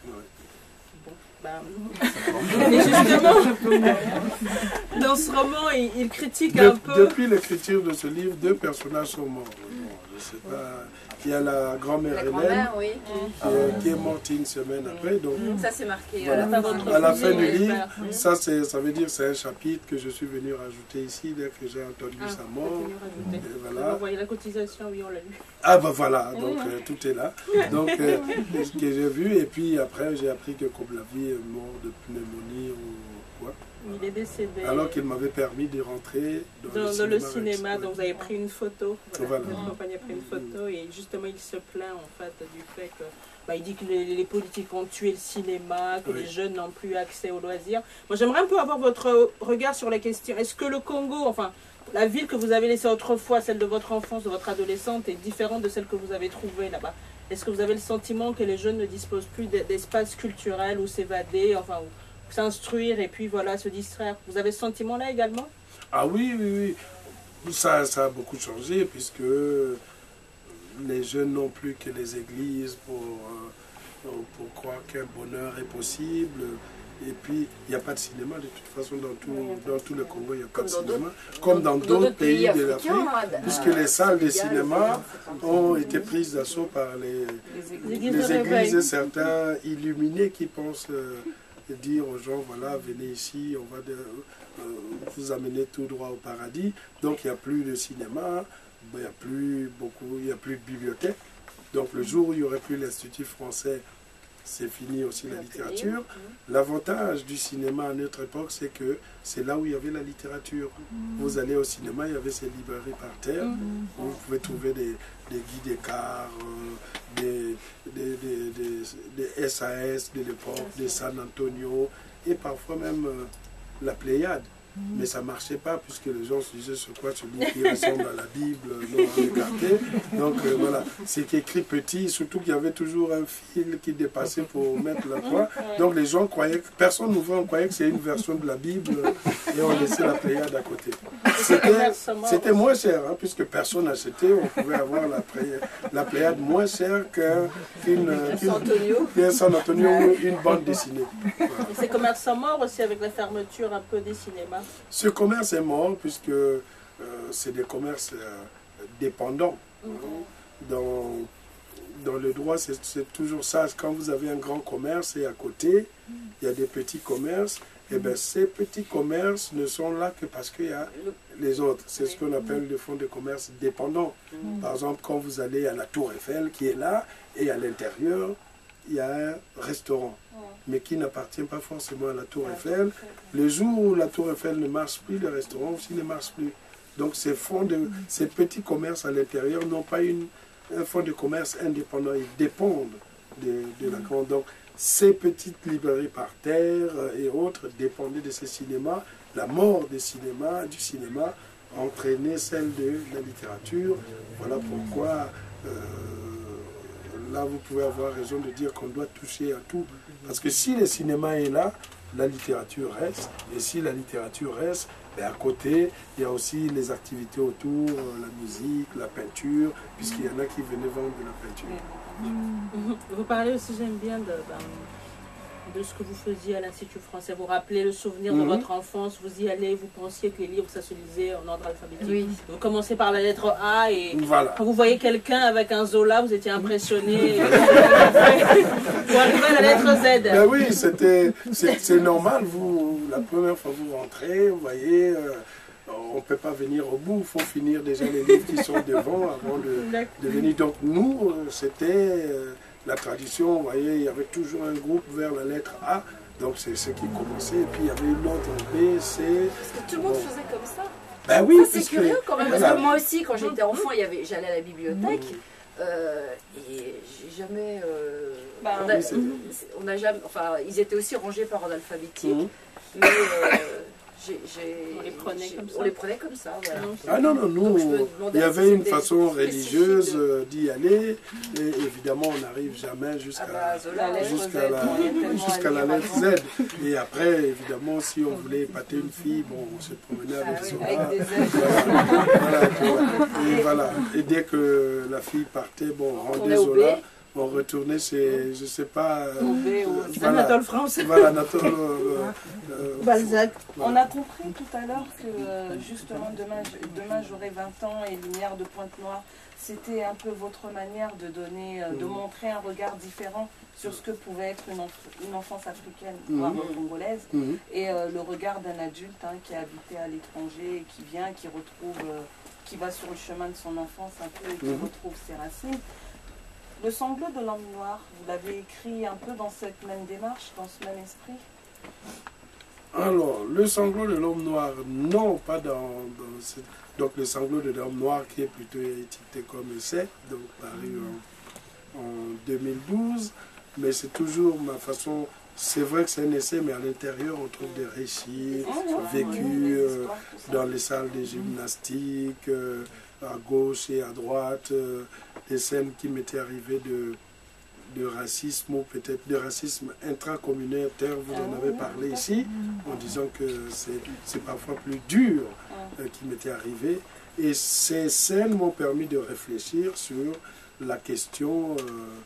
Et justement, dans ce roman, il critique un peu... Depuis l'écriture de ce livre, 2 personnages sont morts. Je sais pas... Il y a la grand-mère Hélène, qui est morte une semaine après. Donc, ça, c'est marqué voilà. À la fin du livre. Ça veut dire que c'est un chapitre que je suis venu rajouter ici, dès que j'ai entendu sa mort. Et voilà. Vous voyez la cotisation, oui, on l'a lu. Ah ben voilà, donc tout est là. Donc, ce que j'ai vu, et puis après, j'ai appris que Koblaville est mort de pneumonie ou quoi. Il est décédé. Alors qu'il m'avait permis de rentrer dans le cinéma. Donc vous avez pris une photo. Voilà. Votre compagnie a pris une photo et justement il se plaint en fait du fait que il dit que les politiques ont tué le cinéma, que les jeunes n'ont plus accès aux loisirs. Moi j'aimerais un peu avoir votre regard sur la question. Est-ce que le Congo, enfin la ville que vous avez laissée autrefois, celle de votre enfance, de votre adolescente, est différente de celle que vous avez trouvée là-bas? Est-ce que vous avez le sentiment que les jeunes ne disposent plus d'espace culturel où s'évader, enfin s'instruire et puis voilà, se distraire? Vous avez ce sentiment-là également? Ah oui. Ça a beaucoup changé puisque les jeunes n'ont plus que les églises pour croire qu'un bonheur est possible. Et puis, il n'y a pas de cinéma de toute façon dans tout le Congo, il n'y a pas de cinéma. Comme dans d'autres pays de l'Afrique, puisque les salles de cinéma ont été prises d'assaut par les églises et certains illuminés qui pensent dire aux gens, voilà, venez ici, on va vous amener tout droit au paradis. Donc, il n'y a plus de cinéma, il n'y a plus de bibliothèque. Donc, le jour où il n'y aurait plus l'Institut français, c'est fini aussi la littérature. L'avantage du cinéma à notre époque, c'est que c'est là où il y avait la littérature. Vous allez au cinéma, il y avait ces librairies par terre, où vous pouvez trouver des guides d'écart, des SAS de l'époque, des San Antonio, et parfois même la Pléiade. Mais ça ne marchait pas puisque les gens se disaient sur quoi celui qui ressemble à la Bible, non écarté. Donc voilà, c'est écrit petit, surtout qu'il y avait toujours un fil qui dépassait pour mettre la croix. Donc les gens croyaient, personne n'ouvrait, on croyait que c'est une version de la Bible et on laissait la Pléiade à côté. C'était moins cher, hein, puisque personne n'achetait, on pouvait avoir la Pléiade moins chère qu'une San Antonio ou une bande dessinée. Voilà. Et ces commerces sont morts aussi avec la fermeture un peu des cinémas. Ce commerce est mort puisque c'est des commerces dépendants. Dans le droit, c'est toujours ça. Quand vous avez un grand commerce et à côté, il y a des petits commerces, et bien ces petits commerces ne sont là que parce qu'il y a les autres. C'est ce qu'on appelle le fonds de commerce dépendant. Par exemple, quand vous allez à la Tour Eiffel qui est là, et à l'intérieur, il y a un restaurant, mais qui n'appartient pas forcément à la Tour Eiffel. Le jour où la Tour Eiffel ne marche plus, le restaurant aussi ne marche plus. Donc ces petits commerces à l'intérieur n'ont pas un fonds de commerce indépendant. Ils dépendent de la grande. Donc ces petites librairies par terre et autres dépendaient de ces cinémas. La mort du cinéma entraînait celle de la littérature. Voilà pourquoi... là, vous pouvez avoir raison de dire qu'on doit toucher à tout. Parce que si le cinéma est là, la littérature reste. Et si la littérature reste, ben à côté, il y a aussi les activités autour, la musique, la peinture, puisqu'il y en a qui venaient vendre de la peinture. Vous parlez aussi, j'aime bien, de ce que vous faisiez à l'Institut français. Vous rappelez le souvenir de votre enfance, vous y allez, vous pensiez que les livres, ça se lisait en ordre alphabétique. Oui. Vous commencez par la lettre A et Voilà. quand vous voyez quelqu'un avec un Zola, vous étiez impressionné. Vous arrivez à la lettre Z. Ben oui, c'est normal. La première fois que vous rentrez, vous voyez, on ne peut pas venir au bout. Il faut finir déjà les livres qui sont devant avant de venir. Donc nous, c'était la tradition. Vous voyez, il y avait toujours un groupe vers la lettre A. Donc c'est ce qui commençait. Et puis il y avait une autre B, C. Parce que tout le monde faisait comme ça. Ben oui, Ça, c'est curieux quand même. Parce que moi aussi, quand j'étais enfant, j'allais à la bibliothèque. Et j'ai jamais. On a jamais. Enfin, ils étaient aussi rangés par ordre alphabétique. Mais on les prenait comme ça. On les prenait comme ça, voilà. Ah non, non, nous, il y avait une façon religieuse d'y aller. Et évidemment, on n'arrive jamais jusqu'à la lettre Z. Et après, évidemment, si on voulait épater une fille, bon, on se promenait avec Zola. Avec des ailes. Voilà. Et dès que la fille partait, bon, on rendait Zola. On retournait chez, je sais pas, Anatole France. Voilà, Anatole Balzac. On a compris tout à l'heure que justement demain j'aurai 20 ans et Lumière de Pointe-Noire, c'était un peu votre manière de donner, de montrer un regard différent sur ce que pouvait être une enfance africaine, voire congolaise, et le regard d'un adulte qui a habité à l'étranger et qui vient, qui retrouve, qui va sur le chemin de son enfance un peu et qui retrouve ses racines. Le sanglot de l'homme noir, vous l'avez écrit un peu dans cette même démarche, dans ce même esprit? Alors, le sanglot de l'homme noir, non, pas dans cette... Donc le sanglot de l'homme noir qui est plutôt étiqueté comme essai, donc paru en 2012, mais c'est toujours ma façon... C'est vrai que c'est un essai, mais à l'intérieur, on trouve des récits vécus dans les salles de gymnastique, à gauche et à droite, des scènes qui m'étaient arrivées de racisme ou peut-être de racisme intracommunautaire. Vous en avez parlé ici, en disant que c'est parfois plus dur qui m'était arrivé. Et ces scènes m'ont permis de réfléchir sur la question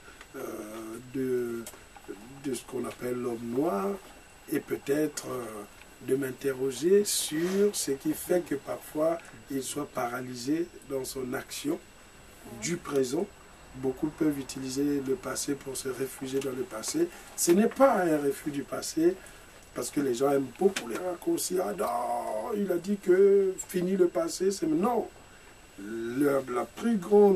de ce qu'on appelle l'homme noir et peut-être de m'interroger sur ce qui fait que parfois il soit paralysé dans son action du présent. Beaucoup peuvent utiliser le passé pour se réfugier dans le passé. Ce n'est pas un refus du passé, parce que les gens aiment beaucoup les raccourcis. Ah non, il a dit que fini le passé, c'est non. Le plus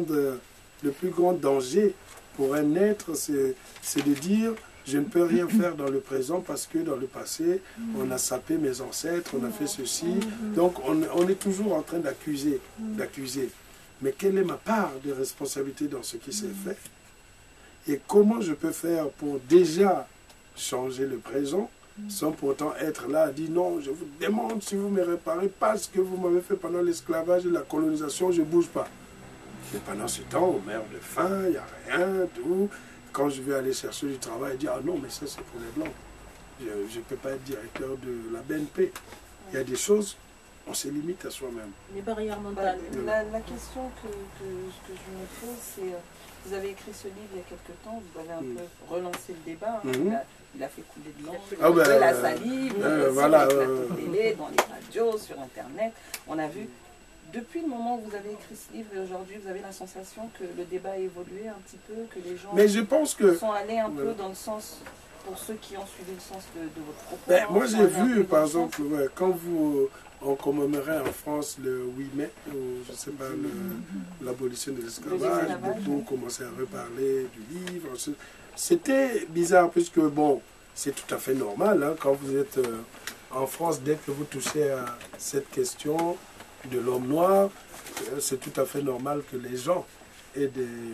grand danger pour un être, c'est de dire je ne peux rien faire dans le présent parce que dans le passé, on a sapé mes ancêtres, on a fait ceci. Donc on est toujours en train d'accuser. Mais quelle est ma part de responsabilité dans ce qui s'est fait? Et comment je peux faire pour déjà changer le présent sans pourtant être là à dire non, je vous demande si vous me réparez pas ce que vous m'avez fait pendant l'esclavage et la colonisation, je ne bouge pas. Mais pendant ce temps, on meurt de faim, il n'y a rien, tout. Quand je vais aller chercher du travail et dire ah non, mais ça c'est pour les Blancs. Je ne peux pas être directeur de la BNP. Il y a des choses, on se limite à soi-même. Les barrières mentales. La question que je me pose, c'est vous avez écrit ce livre il y a quelque temps, vous avez un peu relancé le débat. Il a fait couler de l'encre, la salive, voilà, sur les plateaux télé, dans les radios, sur Internet. On a vu. Depuis le moment où vous avez écrit ce livre et aujourd'hui, vous avez la sensation que le débat a évolué un petit peu, que les gens sont allés un peu dans le sens, pour ceux qui ont suivi le sens de votre propos. Moi j'ai vu, par exemple, quand on commémorait en France le 8 mai, je ne sais pas, l'abolition de l'esclavage, beaucoup commençaient à reparler du livre. C'était bizarre puisque, bon, c'est tout à fait normal, quand vous êtes en France, dès que vous touchez à cette question de l'homme noir, c'est tout à fait normal que les gens aient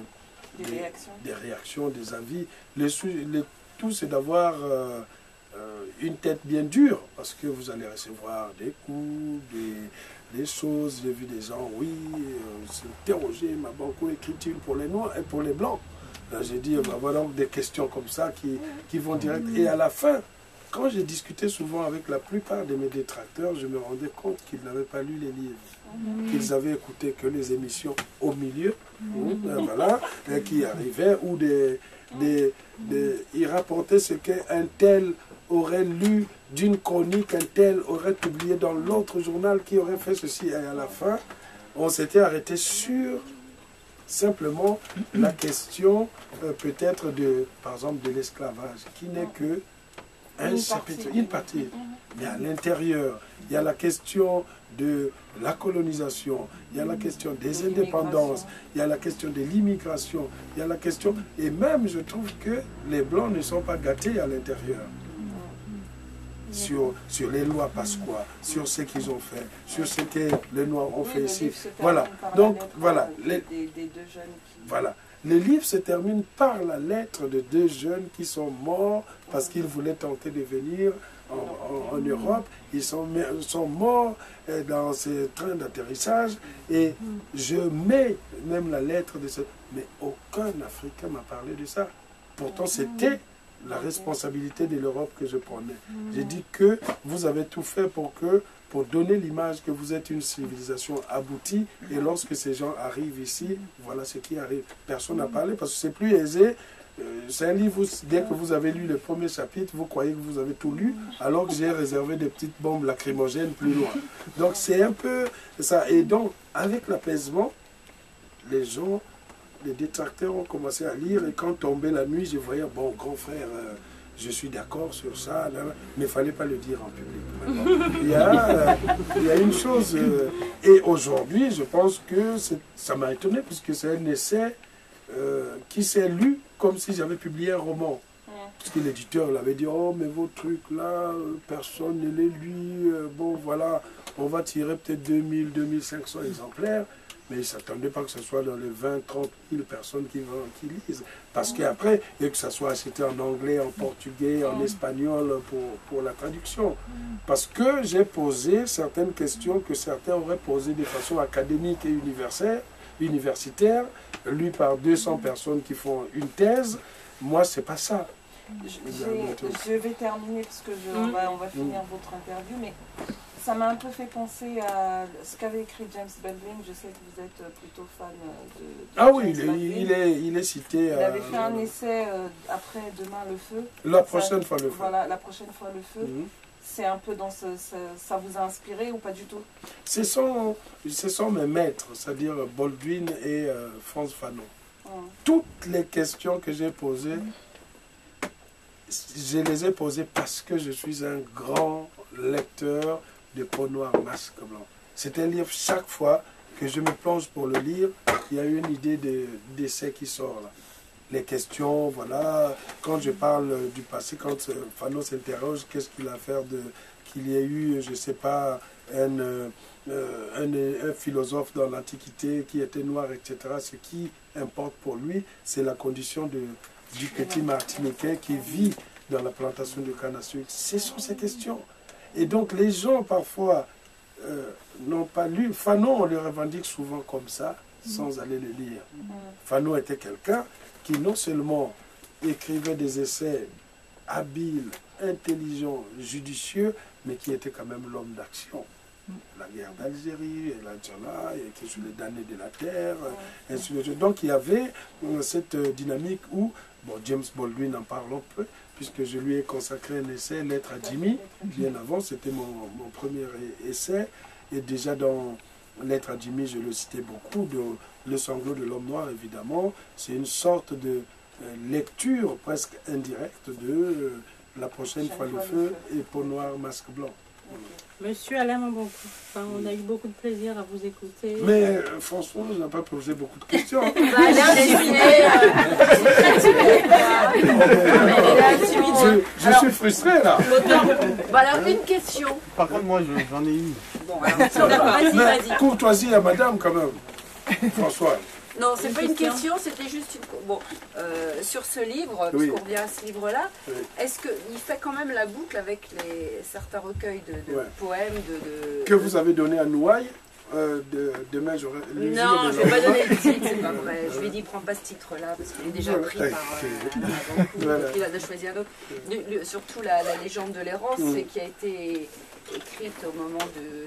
des réactions, des avis. Le tout, c'est d'avoir une tête bien dure, parce que vous allez recevoir des coups, des choses. J'ai vu des gens, s'interroger, ma banco écriture pour les noirs et pour les blancs. Là, j'ai dit, voilà donc des questions comme ça qui vont direct. Et à la fin, quand j'ai discuté souvent avec la plupart de mes détracteurs, je me rendais compte qu'ils n'avaient pas lu les livres, qu'ils avaient écouté que les émissions au milieu, voilà, qui arrivaient, ou ils rapportaient ce qu'un tel aurait lu d'une chronique, un tel aurait publié dans l'autre journal qui aurait fait ceci, et à la fin, on s'était arrêté sur simplement la question peut-être par exemple de l'esclavage, qui n'est que une partie. Mais à l'intérieur, il y a la question de la colonisation, il y a la question des indépendances, il y a la question de l'immigration, il y a la question... Et même, je trouve que les Blancs ne sont pas gâtés à l'intérieur. Sur les lois Pasqua, sur ce qu'ils ont fait, sur ce que les Noirs ont fait ici. Voilà. Donc, voilà. Voilà. Le livre se termine par la lettre de 2 jeunes qui sont morts parce qu'ils voulaient tenter de venir en Europe. Ils sont morts dans ce train d'atterrissage. Et je mets même la lettre de ce... Mais aucun Africain m'a parlé de ça. Pourtant, c'était la responsabilité de l'Europe que je prenais. J'ai dit que vous avez tout fait pour donner l'image que vous êtes une civilisation aboutie, et lorsque ces gens arrivent ici, voilà ce qui arrive. Personne n'a parlé parce que c'est plus aisé. C'est un livre où, dès que vous avez lu le premier chapitre, vous croyez que vous avez tout lu, alors que j'ai réservé des petites bombes lacrymogènes plus loin. Donc c'est un peu ça. Et donc, avec l'apaisement, les gens, les détracteurs ont commencé à lire, et quand tombait la nuit, je voyais, bon, grand frère, je suis d'accord sur ça, là, mais il ne fallait pas le dire en public. Il y a une chose, et aujourd'hui, je pense que ça m'a étonné, puisque c'est un essai qui s'est lu comme si j'avais publié un roman. Parce que l'éditeur l'avait dit, oh, mais vos trucs là, personne ne les lit, bon, voilà, on va tirer peut-être 2000, 2500 exemplaires. Mais ils ne s'attendaient pas que ce soit dans les 20, 30 000 personnes qui lisent. Parce qu'après, il faut que ça soit acheté en anglais, en portugais, en espagnol pour la traduction. Parce que j'ai posé certaines questions que certains auraient posées de façon académique et universitaire, lues par 200 personnes qui font une thèse. Moi, ce n'est pas ça. Je vais terminer parce que on va finir votre interview, mais ça m'a un peu fait penser à ce qu'avait écrit James Baldwin. Je sais que vous êtes plutôt fan de ah oui, il est cité. Il avait fait un essai après Demain le feu. La prochaine fois le feu. Voilà, la prochaine fois le feu. C'est un peu dans ça vous a inspiré ou pas du tout? Ce sont mes maîtres, c'est-à-dire Baldwin et Frantz Fanon. Toutes les questions que j'ai posées, je les ai posées parce que je suis un grand lecteur de Peau noire, masque blanc. C'est un livre, chaque fois que je me plonge pour le lire, il y a une idée d'essai qui sort là. Les questions, voilà, quand je parle du passé, quand Fanon s'interroge, qu'est-ce qu'il a à faire qu'il y ait eu, je ne sais pas, un philosophe dans l'Antiquité qui était noir, etc. Ce qui importe pour lui, c'est la condition du petit Martiniquais qui vit dans la plantation de canne à sucre. Ce sont ces questions. Et donc les gens parfois n'ont pas lu. Fanon, on le revendique souvent comme ça, sans aller le lire. Fanon était quelqu'un qui non seulement écrivait des essais habiles, intelligents, judicieux, mais qui était quand même l'homme d'action. La guerre d'Algérie, et l'Algérie, et qui sur les damnés de la terre, ainsi de suite. Donc il y avait cette dynamique où, bon, James Baldwin en parle peu, puisque je lui ai consacré un essai, Lettre à Jimmy, bien avant, c'était mon premier essai, et déjà dans Lettre à Jimmy, je le citais beaucoup, Le sanglot de l'homme noir, évidemment, c'est une sorte de lecture presque indirecte de La prochaine fois le feu et Peau noire, masque blanc. Monsieur Alain Mamboncourt, on a eu beaucoup de plaisir à vous écouter. Mais François n'a pas posé beaucoup de questions. Je suis frustré là. Alors une question. Par contre, moi j'en ai une. Bon, alors, vas-y. Courtoisie à madame quand même. François. Non, c'est pas une question, c'était juste une... Bon, sur ce livre, parce qu'on revient à ce livre-là, est-ce qu'il fait quand même la boucle avec certains recueils de poèmes que vous avez donné à Nouaille? demain j'aurai... Non, je ne vais pas donner le titre, c'est pas vrai. Je lui ai dit, prends pas ce titre-là, parce qu'il est déjà pris par voilà. Il en a choisi un autre. Surtout la légende de l'errance, qui a été écrite au moment de...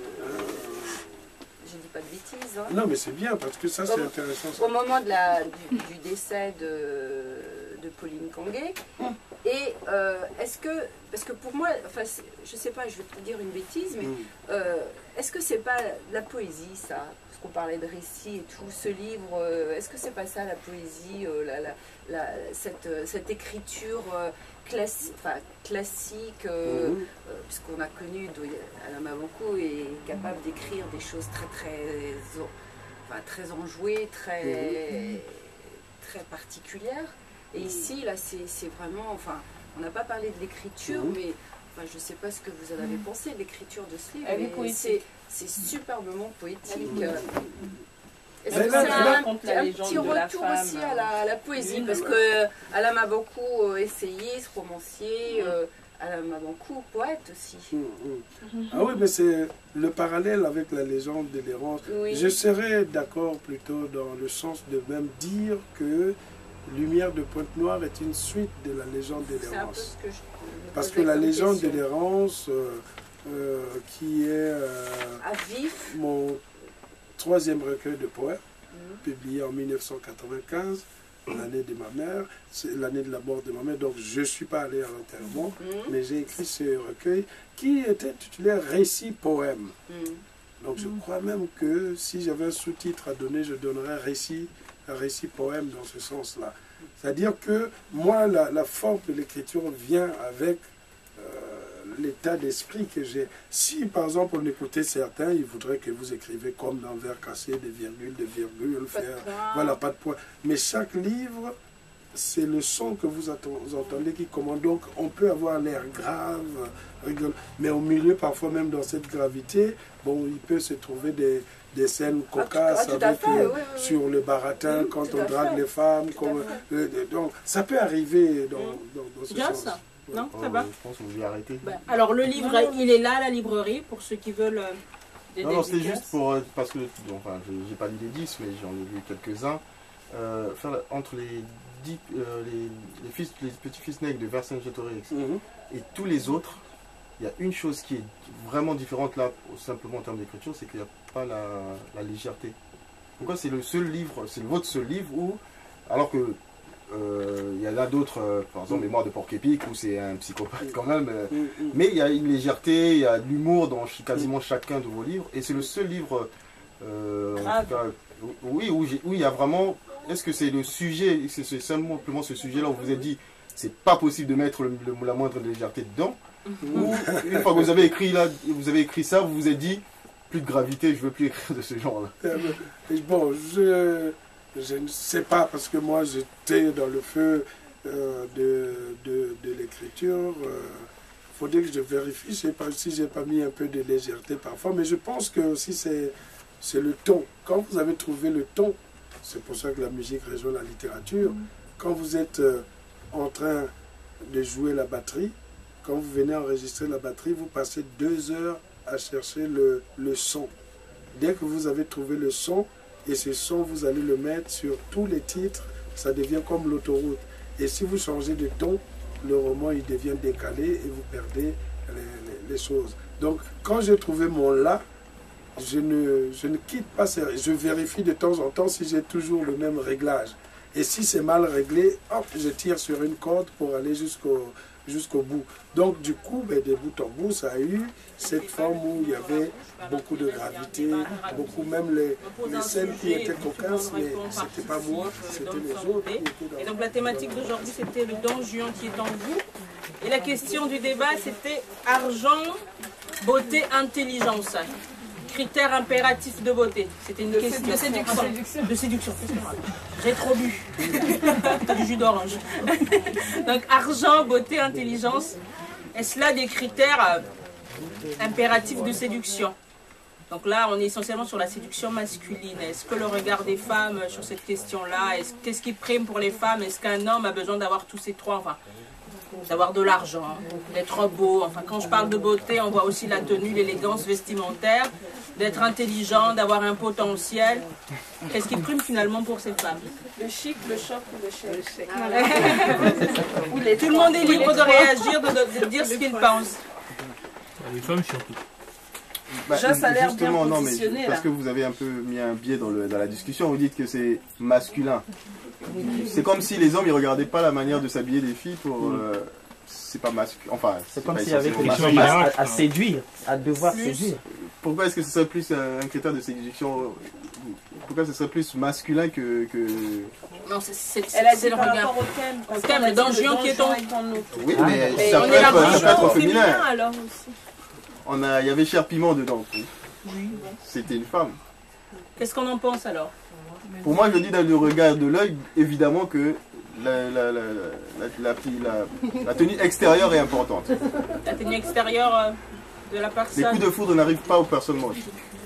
je dis pas de bêtises. Hein. Non, mais c'est bien, parce que ça, c'est intéressant. Ça. Au moment du décès de Pauline Canguet. Et est-ce que, parce que pour moi, enfin, je sais pas, je vais te dire une bêtise, mais est-ce que c'est pas la poésie, ça? Parce qu'on parlait de récit et tout, ce livre, est-ce que c'est pas ça la poésie, cette écriture classique, puisqu'on a connu, Alain Mabanckou est capable d'écrire des choses très enjouées, très particulières. Et ici, là, c'est vraiment, enfin, on n'a pas parlé de l'écriture, mais enfin, je ne sais pas ce que vous en avez pensé de l'écriture de ce livre. Mais c'est superbement poétique. Est-ce que c'est un petit retour aussi à la poésie? Parce que Alain Mabanckou, essayiste, romancier, Alain Mabanckou, poète aussi. Ah oui, mais c'est le parallèle avec la légende de l'errance. Oui. Je serais d'accord plutôt dans le sens de même dire que Lumière de Pointe-Noire est une suite de la légende de l'errance. Parce que la légende de l'errance, qui est mon 3e recueil de poèmes, publié en 1995, l'année de ma mère, c'est l'année de la mort de ma mère, donc je ne suis pas allé à l'enterrement, mais j'ai écrit ce recueil qui était titulé Récit poème. Donc je crois même que si j'avais un sous-titre à donner, je donnerais un récit poème dans ce sens-là. C'est-à-dire que moi, la forme de l'écriture vient avec l'état d'esprit que j'ai. Si, par exemple, on écoutait certains, ils voudraient que vous écrivez comme dans Vers cassé, des virgules, voilà, pas de point. Mais chaque livre, c'est le son que vous entendez qui commande. Donc, on peut avoir l'air grave, rigolo, mais au milieu, parfois même dans cette gravité, bon, il peut se trouver des scènes cocasses sur le baratin, quand on drague les femmes. Donc, ça peut arriver dans ce sens. Ça. Non, ça va. Je pense qu'on va arrêter. Alors, le livre, il est là à la librairie, pour ceux qui veulent... non, c'était juste pour... Parce que, enfin, j'ai pas lu les 10, mais j'en ai vu quelques-uns. Faire entre les petits-fils nègres de Vercingétorix et tous les autres, il y a une chose qui est vraiment différente là, simplement en termes d'écriture, c'est qu'il n'y a pas la légèreté. Pourquoi c'est le seul livre, c'est votre seul livre où, alors que il y en a d'autres, par exemple Mémoire de Porc-Épic, où c'est un psychopathe quand même, mais il y a une légèreté, il y a de l'humour dans quasiment chacun de vos livres, et c'est le seul livre, en tout cas, oui, où il y a vraiment, est-ce que c'est le sujet, c'est simplement ce sujet-là où vous vous êtes dit, c'est pas possible de mettre la moindre légèreté dedans, ou une fois que vous avez écrit ça, vous vous êtes dit, plus de gravité, je veux plus écrire de ce genre-là. Bon, je ne sais pas, parce que moi j'étais dans le feu de l'écriture. Il faudrait que je vérifie, je ne sais pas si je n'ai pas mis un peu de légèreté parfois, mais je pense que aussi c'est le ton. Quand vous avez trouvé le ton, c'est pour ça que la musique rejoint la littérature, quand vous êtes en train de jouer la batterie, quand vous venez enregistrer la batterie, vous passez 2 heures à chercher le son. Dès que vous avez trouvé le son, et ce son, vous allez le mettre sur tous les titres, ça devient comme l'autoroute. Et si vous changez de ton, le roman il devient décalé et vous perdez les choses. Donc, quand j'ai trouvé mon là, je ne quitte pas, je vérifie de temps en temps si j'ai toujours le même réglage. Et si c'est mal réglé, hop, je tire sur une corde pour aller jusqu'au bout. Donc du coup, de bout en bout, ça a eu cette forme où il y avait beaucoup de gravité, beaucoup même les scènes qui étaient cocasses, mais c'était pas moi, c'était les autres. Et donc la thématique d'aujourd'hui, c'était le Don Juan qui est en vous. Et la question du débat, c'était argent, beauté, intelligence. Critères impératifs de beauté. C'était une question de séduction. De séduction. J'ai trop bu. Du jus d'orange. Donc argent, beauté, intelligence. Est-ce là des critères impératifs de séduction? Donc là, on est essentiellement sur la séduction masculine. Est-ce que le regard des femmes sur cette question-là, qu'est-ce qui prime pour les femmes? Est-ce qu'un homme a besoin d'avoir tous ces trois, enfin, d'avoir de l'argent, d'être beau? Enfin, quand je parle de beauté, on voit aussi la tenue, l'élégance vestimentaire. d'être intelligent, d'avoir un potentiel. Qu'est-ce qui prime finalement pour ces femmes? Le chic, le choc ou le chèque? Tout le monde est libre de réagir, de dire ce qu'il pense. Les femmes surtout. Déjà, ça a l'air bien justement, non, mais positionné, parce là. que vous avez un peu mis un biais dans la discussion, vous dites que c'est masculin. C'est comme si les hommes ils regardaient pas la manière de s'habiller des filles pour. C'est pas masculin. Enfin, c'est comme pas s'il y avait quelque essentiellement chose masculin. à séduire, à devoir séduire. Pourquoi est-ce que ce serait plus un critère de séduction? Pourquoi ce serait plus masculin que... Non, c'est le le regard. Au thème, le Don Juan qui est ton. Oui, mais Mais ça on peut est être féminin. alors aussi. Il y avait Cher Piment dedans. C'était une femme. Qu'est-ce qu'on en pense alors? Pour moi, je dis dans le regard de l'œil, évidemment que la tenue extérieure est importante. La tenue extérieure de la personne. Les coups de foudre n'arrivent pas aux personnes moches.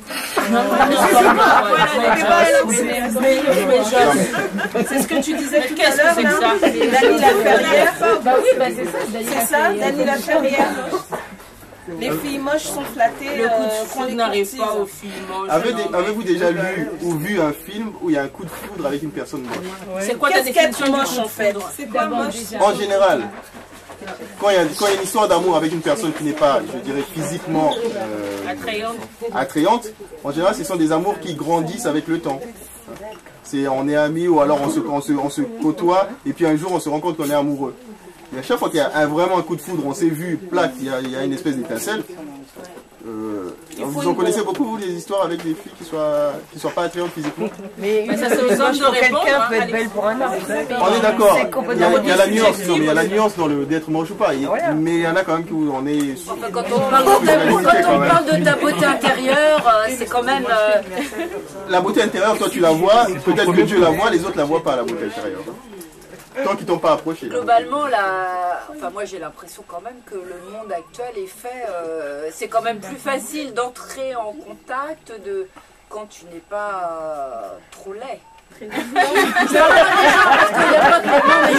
C'est ce que tu disais tout à Qu'est-ce que l'heure, c'est que là. ça? Dany Laferrière. Bah oui, bah c'est ça. C'est ça, Dany Laferrière. Les filles moches sont flattées. Le coup de qu'on foudre les n'arrive courtise. pas aux filles moches. Avez-vous déjà lu ou vu un film où il y a un coup de foudre avec une personne moche? C'est quoi ta Qu'est-ce qu'être définition moche du en coup de fait? foudre? C'est quoi moche? En général, quand il y a une histoire d'amour avec une personne qui n'est pas, je dirais, physiquement attrayante, en général, ce sont des amours qui grandissent avec le temps. On est amis ou alors on se côtoie et puis un jour on se rend compte qu'on est amoureux. Et à chaque fois qu'il y a vraiment un coup de foudre, on s'est vu, plaque, il y a une espèce d'étincelle. Vous en connaissez beaucoup, vous, des histoires avec des filles qui soient pas attrayantes physiquement? Mais ça, c'est aux hommes de répondre. quelqu'un peut être belle pour un homme. On est d'accord. Il y a la nuance, subjectif. non, mais il y a la nuance dans le d'être moche ou pas. Mais il y en a quand même où on est. Enfin, quand on parle de ta beauté intérieure, c'est quand même. La beauté intérieure, toi tu la vois, peut-être que Dieu la voit, les autres la voient pas, la beauté intérieure. Tant qu'ils t'ont pas approché. Globalement, enfin, moi j'ai l'impression quand même que le monde actuel est fait. C'est quand même plus facile d'entrer en contact quand tu n'es pas trop laid. Je parle pas des gens parce qu'il n'y a pas que les noms, mais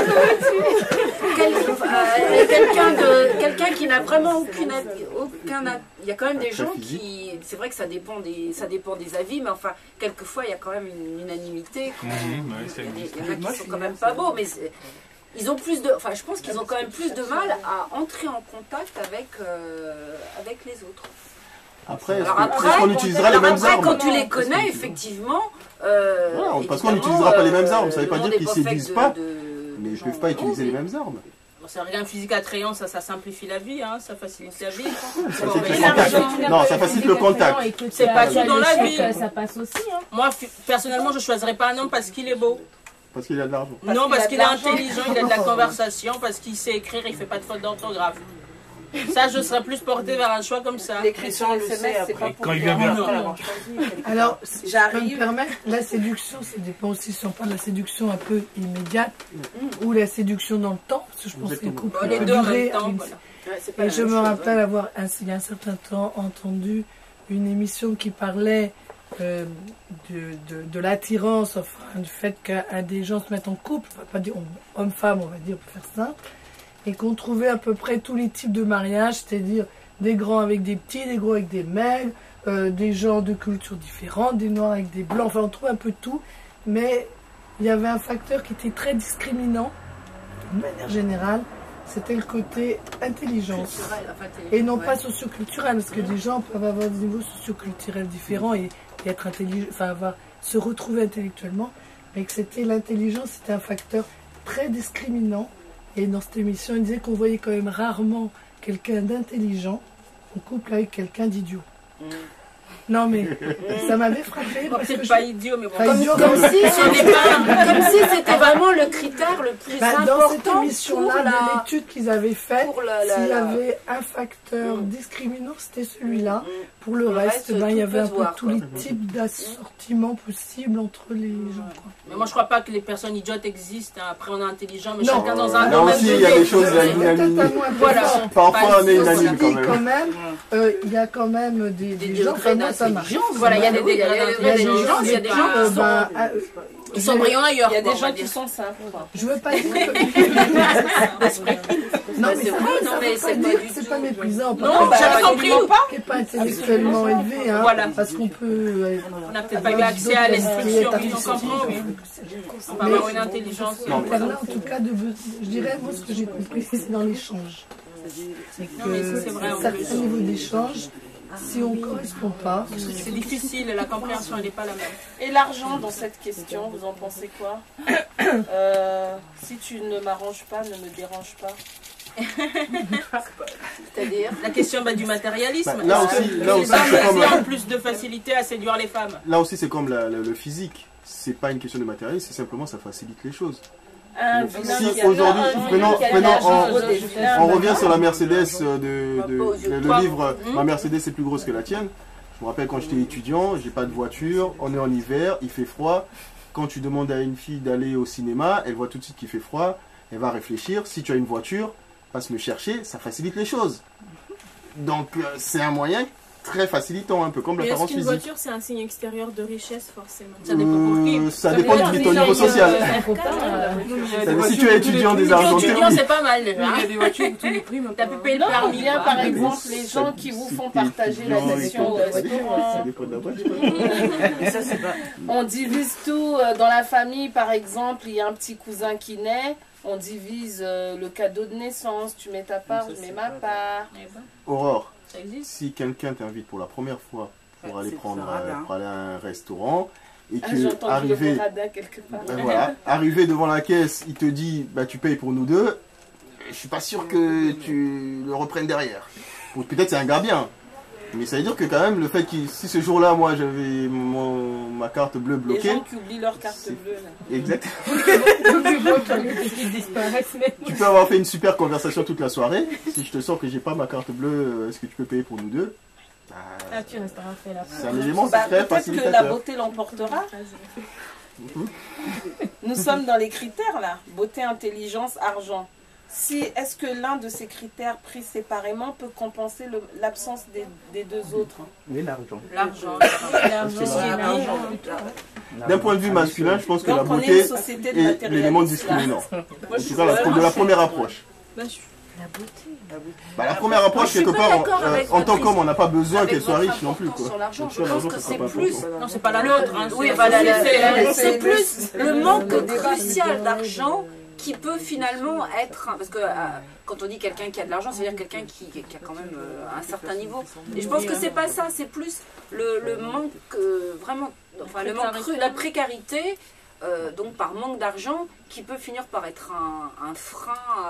je veux dire, quelqu'un qui n'a vraiment aucun. Il y a quand même des gens qui. C'est vrai que ça dépend des avis, mais enfin, quelquefois il y a quand même une unanimité. Il y en a qui sont quand même pas beaux, mais ils ont plus de. Enfin, je pense qu'ils ont quand même plus de mal à entrer en contact avec les autres. Après, est-ce qu'on utilisera les mêmes armes? Quand tu les connais, effectivement. Parce qu'on n'utilisera pas les mêmes armes, ça ne veut pas dire qu'ils ne séduisent pas, mais ils ne peuvent pas utiliser les mêmes armes. C'est rien physique attrayant, ça simplifie la vie, hein, ça facilite la vie. Non, ça facilite le contact. C'est pas tout dans la vie. Ça passe aussi. Hein. Moi, personnellement, je ne choisirais pas un homme parce qu'il est beau. Parce qu'il a de l'argent. Non, parce qu'il est intelligent, il a de la conversation, parce qu'il sait écrire, il ne fait pas de faute d'orthographe. Ça, je serais plus portée vers un choix comme ça. L'écriture, on le sait, c'est pas pour quand il vient Alors, si je peux me permettre, la séduction, ça dépend aussi si on parle de la séduction un peu immédiate ou la séduction dans le temps, parce que je pense que les couples les peuvent deux en durer. même temps. Et je me rappelle avoir, il y a un certain temps, entendu une émission qui parlait de l'attirance, enfin, du fait qu'un des gens se mettent en couple, on va pas dire homme-femme, on va dire, pour faire simple, et qu'on trouvait à peu près tous les types de mariages, c'est-à-dire des grands avec des petits, des gros avec des maigres, des gens de cultures différentes, des noirs avec des blancs, enfin on trouve un peu tout, mais il y avait un facteur qui était très discriminant, de manière générale, c'était le côté intelligence, et non pas socioculturel, parce que des gens peuvent avoir des niveaux socioculturels différents et être intelligent, enfin se retrouver intellectuellement, mais que c'était l'intelligence, c'était un facteur très discriminant. Et dans cette émission, il disait qu'on voyait quand même rarement quelqu'un d'intelligent en couple avec quelqu'un d'idiot. Non mais ça m'avait frappé. C'est pas idiot, mais bon. Comme si c'était vraiment le critère le plus important. Dans cette émission-là, dans l'étude qu'ils avaient faite, s'il y avait un facteur discriminant, c'était celui-là. Pour le reste, il y avait un peu tous les types d'assortiments possibles entre les gens. Mais moi, je crois pas que les personnes idiotes existent. Après, on est intelligent, mais chacun dans un domaine. Là aussi, il y a des choses voilà. Parfois, on est unanime quand même. Il y a quand même des gens voilà, il y a des degrés d'intelligence, il y a des gens qui sont brillants ailleurs. Il y a des gens qui sont simples. Je veux pas dire Non, Bah, mais c'est ça vrai, veut- non, ça mais veut c'est pas pas dire du que c'est tout. pas méprisant. Non, j'avais compris ou pas. Qui n'est pas intellectuellement élevé, hein. Voilà. Parce qu'on peut. On n'a peut-être pas eu accès à l'instruction, mais on comprend, oui. On va avoir une intelligence. Là, en tout cas, je dirais, moi, ce que j'ai compris, c'est dans l'échange. C'est Non, mais ça, c'est vrai, qu'à en un certain plus. niveau d'échange, si on ne correspond pas, C'est difficile, la compréhension n'est pas la même. Et l'argent dans cette question, vous en pensez quoi? Si tu ne m'arranges pas, ne me dérange pas. C'est-à-dire La question du matérialisme. Bah, là Est-ce aussi- que là les aussi, hommes c'est comme- ont plus de facilité à séduire les femmes? Là aussi, c'est comme le physique. C'est pas une question de matériel, c'est simplement ça facilite les choses. Un Si vilain qui a- aujourd'hui, un prenons- qui a prenons l'âge en- des vilains, On revient sur la Mercedes le Quoi livre Ma Mercedes est plus grosse que la tienne. Je me rappelle quand j'étais étudiant, j'ai pas de voiture, on est en hiver, il fait froid. Quand tu demandes à une fille d'aller au cinéma, elle voit tout de suite qu'il fait froid, elle va réfléchir. Si tu as une voiture, passe me chercher, ça facilite les choses. Donc c'est un moyen très facilitant, un peu comme Mais est-ce l'apparence qu'une physique. voiture, c'est un signe extérieur de richesse, forcément? Ça dépend pour qui. Ça dépend de ton niveau social. Si tu es étudiant des Argentins, Étudiant, oui. c'est pas mal déjà. Il y a des voitures où tous les prix, T'as pu payer le Non, permis. bien quoi. par exemple les gens qui vous font partager la gestion au Ça restaurant. dépend de la voiture. On divise tout dans la famille, par exemple, il y a un petit cousin qui naît, on divise le cadeau de naissance, tu mets ta part, je mets ma part. Aurore, Ça existe. si quelqu'un t'invite pour la première fois pour aller c'est prendre du radin. pour aller à un restaurant et Ah, que j'ai entendu arrivé, le radin quelque part. voilà, arrivé devant la caisse, il te dit bah tu payes pour nous deux, je suis pas sûr que tu le reprennes derrière. Ou peut-être c'est un gars bien. Mais ça veut dire que quand même le fait que si ce jour-là moi j'avais ma carte bleue Les bloquée, gens qui oublient leur carte C'est- bleue. Là. exact. qui disparaissent, mais... Tu peux avoir fait une super conversation toute la soirée. Si je te sors que j'ai pas ma carte bleue, est-ce que tu peux payer pour nous deux? Bah, Ah, tu resteras fait là. c'est un élément Bah, très peut-être que la facilitateur. beauté l'emportera. Nous sommes dans les critères là. Beauté, intelligence, argent. Est-ce que l'un de ces critères pris séparément peut compenser l'absence des deux autres? Oui, l'argent. L'argent. C'est ce qui est l'argent. D'un point de vue masculin, je pense que la Donc on est beauté une société de est l'élément matérialistes. là. discriminant. Moi, En je tout suis cas, vraiment de la première approche. Bah, La beauté. Bah, la première approche, je suis quelque pas part, d'accord avec en tant votre qu'homme, on n'a pas besoin avec qu'elle soit votre riche non plus. importance Quoi. sur l'argent. Donc, Je sur pense l'argent, que ça sera c'est pas plus important. Non, c'est pas la nôtre. Hein, Oui, c'est- voilà, c'est- c'est plus le manque débat. crucial d'argent qui peut finalement être... Parce que quand on dit quelqu'un qui a de l'argent, c'est-à-dire quelqu'un qui a quand même un certain niveau. Et je pense que c'est pas ça, c'est plus le manque vraiment... Enfin, le manque la précarité, donc par manque d'argent, qui peut finir par être un frein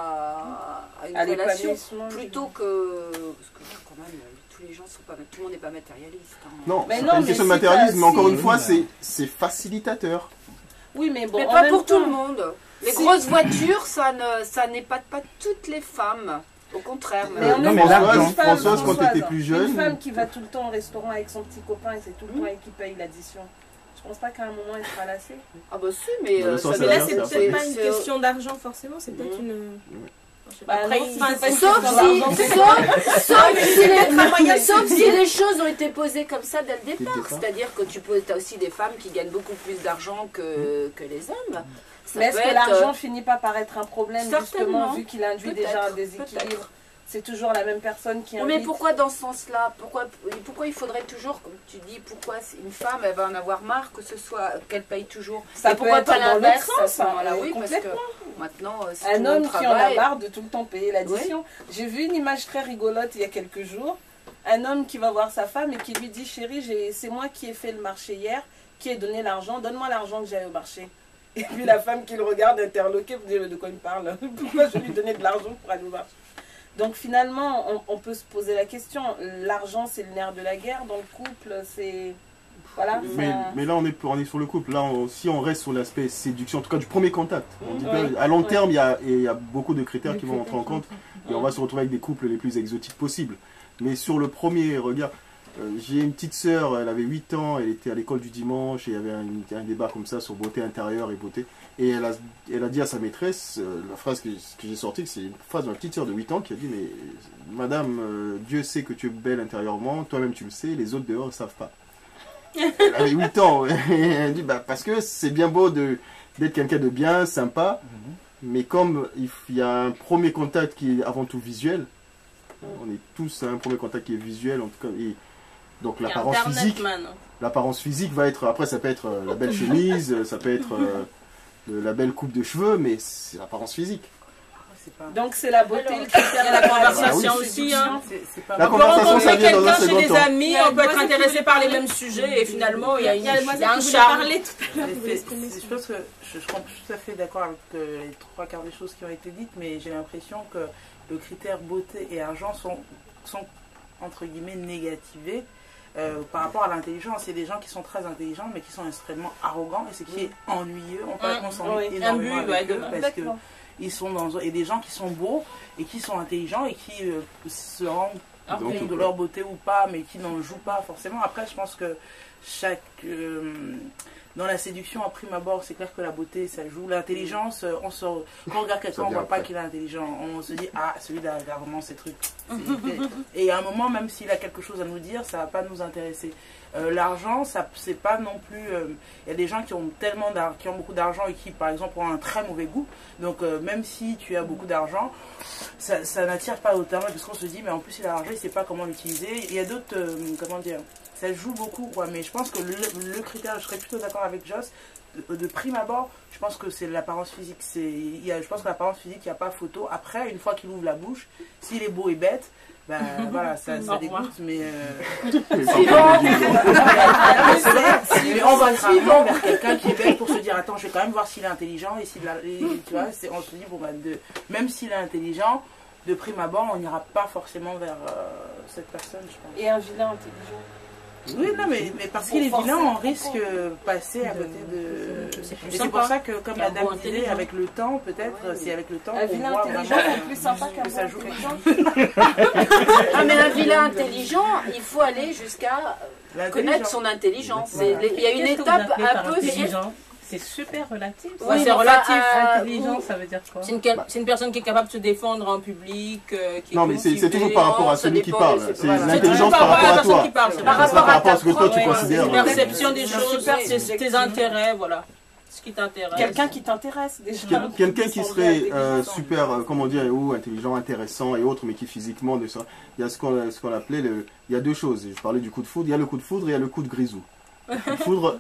à une À relation, l'épanouissement. plutôt que... Parce que quand même, tous les gens sont pas... Tout le monde n'est pas matérialiste. Hein. Non, Mais c'est non, pas une mais question de si matérialisme, t'as- mais encore si- une fois, c'est facilitateur. Oui, mais bon, Mais en pas même pour tout temps, le monde. Les Si. grosses voitures, ça n'épate pas toutes les femmes. Au contraire. Mais en non, même mais temps, l'argent. une femme, Françoise, quand Françoise, t'étais plus Une jeune, femme qui va tout le temps au restaurant avec son petit copain et c'est tout le temps elle qui paye l'addition. Je pense pas qu'à un moment elle sera lassée. Ah bah si, mais Dans le sens ça Mais Ça là, vient, c'est ça peut-être fait- pas une question d'argent, forcément, c'est peut-être une... Bah Après, non, enfin, c'est pas une Sauf question si, d'argent, c'est sauf si les choses ont été posées comme ça dès le Dès le départ. départ. C'est-à-dire que tu as aussi des femmes qui gagnent beaucoup plus d'argent que les hommes. Ça Mais est-ce peut que être, l'argent finit pas par être un problème certainement. justement vu qu'il induit déjà un Peut-être, déséquilibre? peut-être. C'est toujours la même personne qui Oui, invite. mais pourquoi dans ce sens-là pourquoi il faudrait toujours, comme tu dis, pourquoi une femme, elle va en avoir marre que ce soit qu'elle paye toujours? Ça Et peut pourquoi être pas dans l'autre l'inverse? sens, hein, Voilà, oui, parce que complètement. maintenant, si Un tout le homme monde qui en a travaille, marre de tout le temps payer l'addition. J'ai vu une image très rigolote il y a quelques jours. Un homme qui va voir sa femme et qui lui dit: chérie, c'est moi qui ai fait le marché hier, qui ai donné l'argent, donne-moi l'argent que j'ai au marché. Et puis la femme qui le regarde interloquée, vous dites: de quoi il me parle? Pourquoi je lui donnais de l'argent pour aller au marché? Donc finalement, on peut se poser la question, l'argent c'est le nerf de la guerre dans le couple, c'est... Voilà, mais là, on est sur le couple. Là, si on reste sur l'aspect séduction, en tout cas du premier contact, on dit Oui. à long terme, il y a beaucoup de critères qui vont entrer en compte et on va se retrouver avec des couples les plus exotiques possibles. Mais sur le premier regard, j'ai une petite sœur, elle avait 8 ans, elle était à l'école du dimanche et il y avait un débat comme ça sur beauté intérieure et beauté. Et elle a dit à sa maîtresse, la phrase que j'ai sortie, c'est une phrase de ma petite sœur de 8 ans qui a dit: mais madame, Dieu sait que tu es belle intérieurement, toi-même tu le sais, les autres dehors ne savent pas. Elle avait 8 ans, ouais. Elle dit: bah, parce que c'est bien beau d'être quelqu'un de bien, sympa, Mais comme il y a un premier contact qui est avant tout visuel, on est tous à un premier contact qui est visuel, en tout cas, et donc l'apparence physique va être, après ça peut être la belle chemise, ça peut être la belle coupe de cheveux, mais c'est l'apparence physique. Donc c'est la beauté, le critère. La conversation aussi. Hein. La On peut conversation, ça rencontrer vient dans un quelqu'un chez second des temps. amis, on peut être intéressé par les mêmes sujets et finalement il y a un charme. Je pense que je suis tout à fait d'accord avec les trois quarts des choses qui ont été dites, mais j'ai l'impression que le critère beauté et argent sont entre guillemets négativés. Par rapport à l'intelligence, il y a des gens qui sont très intelligents mais qui sont extrêmement arrogants et ce qui est ennuyeux. On s'ennuie énormément avec eux parce que ils sont et des gens qui sont beaux et qui sont intelligents et qui se rendent compte de leur beauté ou pas, mais qui n'en jouent pas forcément. Après, je pense que dans la séduction, à prime abord, c'est clair que la beauté, ça joue. L'intelligence, quand on regarde quelqu'un, on ne voit pas qu'il est intelligent. On se dit, ah, celui-là, il a vraiment ces trucs. Et à un moment, même s'il a quelque chose à nous dire, ça ne va pas nous intéresser. L'argent, c'est pas non plus... Il y a des gens qui ont beaucoup d'argent et qui, par exemple, ont un très mauvais goût. Donc, même si tu as beaucoup d'argent, ça n'attire pas autant. Parce qu'on se dit, mais en plus, il a l'argent, il ne sait pas comment l'utiliser. Il y a d'autres... comment dire, ça joue beaucoup, quoi. Mais je pense que le critère, je serais plutôt d'accord avec Joss, de prime abord, je pense que c'est l'apparence physique. Je pense que l'apparence physique, il n'y a pas photo. Après, une fois qu'il ouvre la bouche, s'il est beau et bête, ben voilà, ça dégoûte, mais on va suivre vers quelqu'un qui est bête pour se dire, attends, je vais quand même voir s'il est intelligent, et tu vois, on se dit, bon, ben, même s'il est intelligent, de prime abord, on n'ira pas forcément vers cette personne, je pense. Et un vilain intelligent. Oui, non, mais parce qu'il est vilain, on risque de passer à côté de... Et c'est pour ça que, comme la dame disait, avec le temps, peut-être, si avec le temps, un vilain intelligent est plus sympa qu'un ça joue Ah, mais un vilain intelligent, il faut aller jusqu'à connaître son intelligence. Il y a une étape un peu... C'est super relatif. Oui, c'est relatif. Intelligent, ça veut dire quoi? C'est une personne qui est capable de se défendre en public. Non, mais c'est toujours par rapport à celui qui parle. C'est l'intelligence par rapport à toi. Par rapport à ce que toi tu considères. La perception des choses, c'est tes intérêts, voilà. Ce qui t'intéresse. Quelqu'un qui t'intéresse déjà. Quelqu'un qui serait super, comment dire, intelligent, intéressant et autres, mais qui physiquement, il y a ce qu'on appelait, il y a deux choses. Je parlais du coup de foudre, il y a le coup de foudre et il y a le coup de grisou. Le foudre,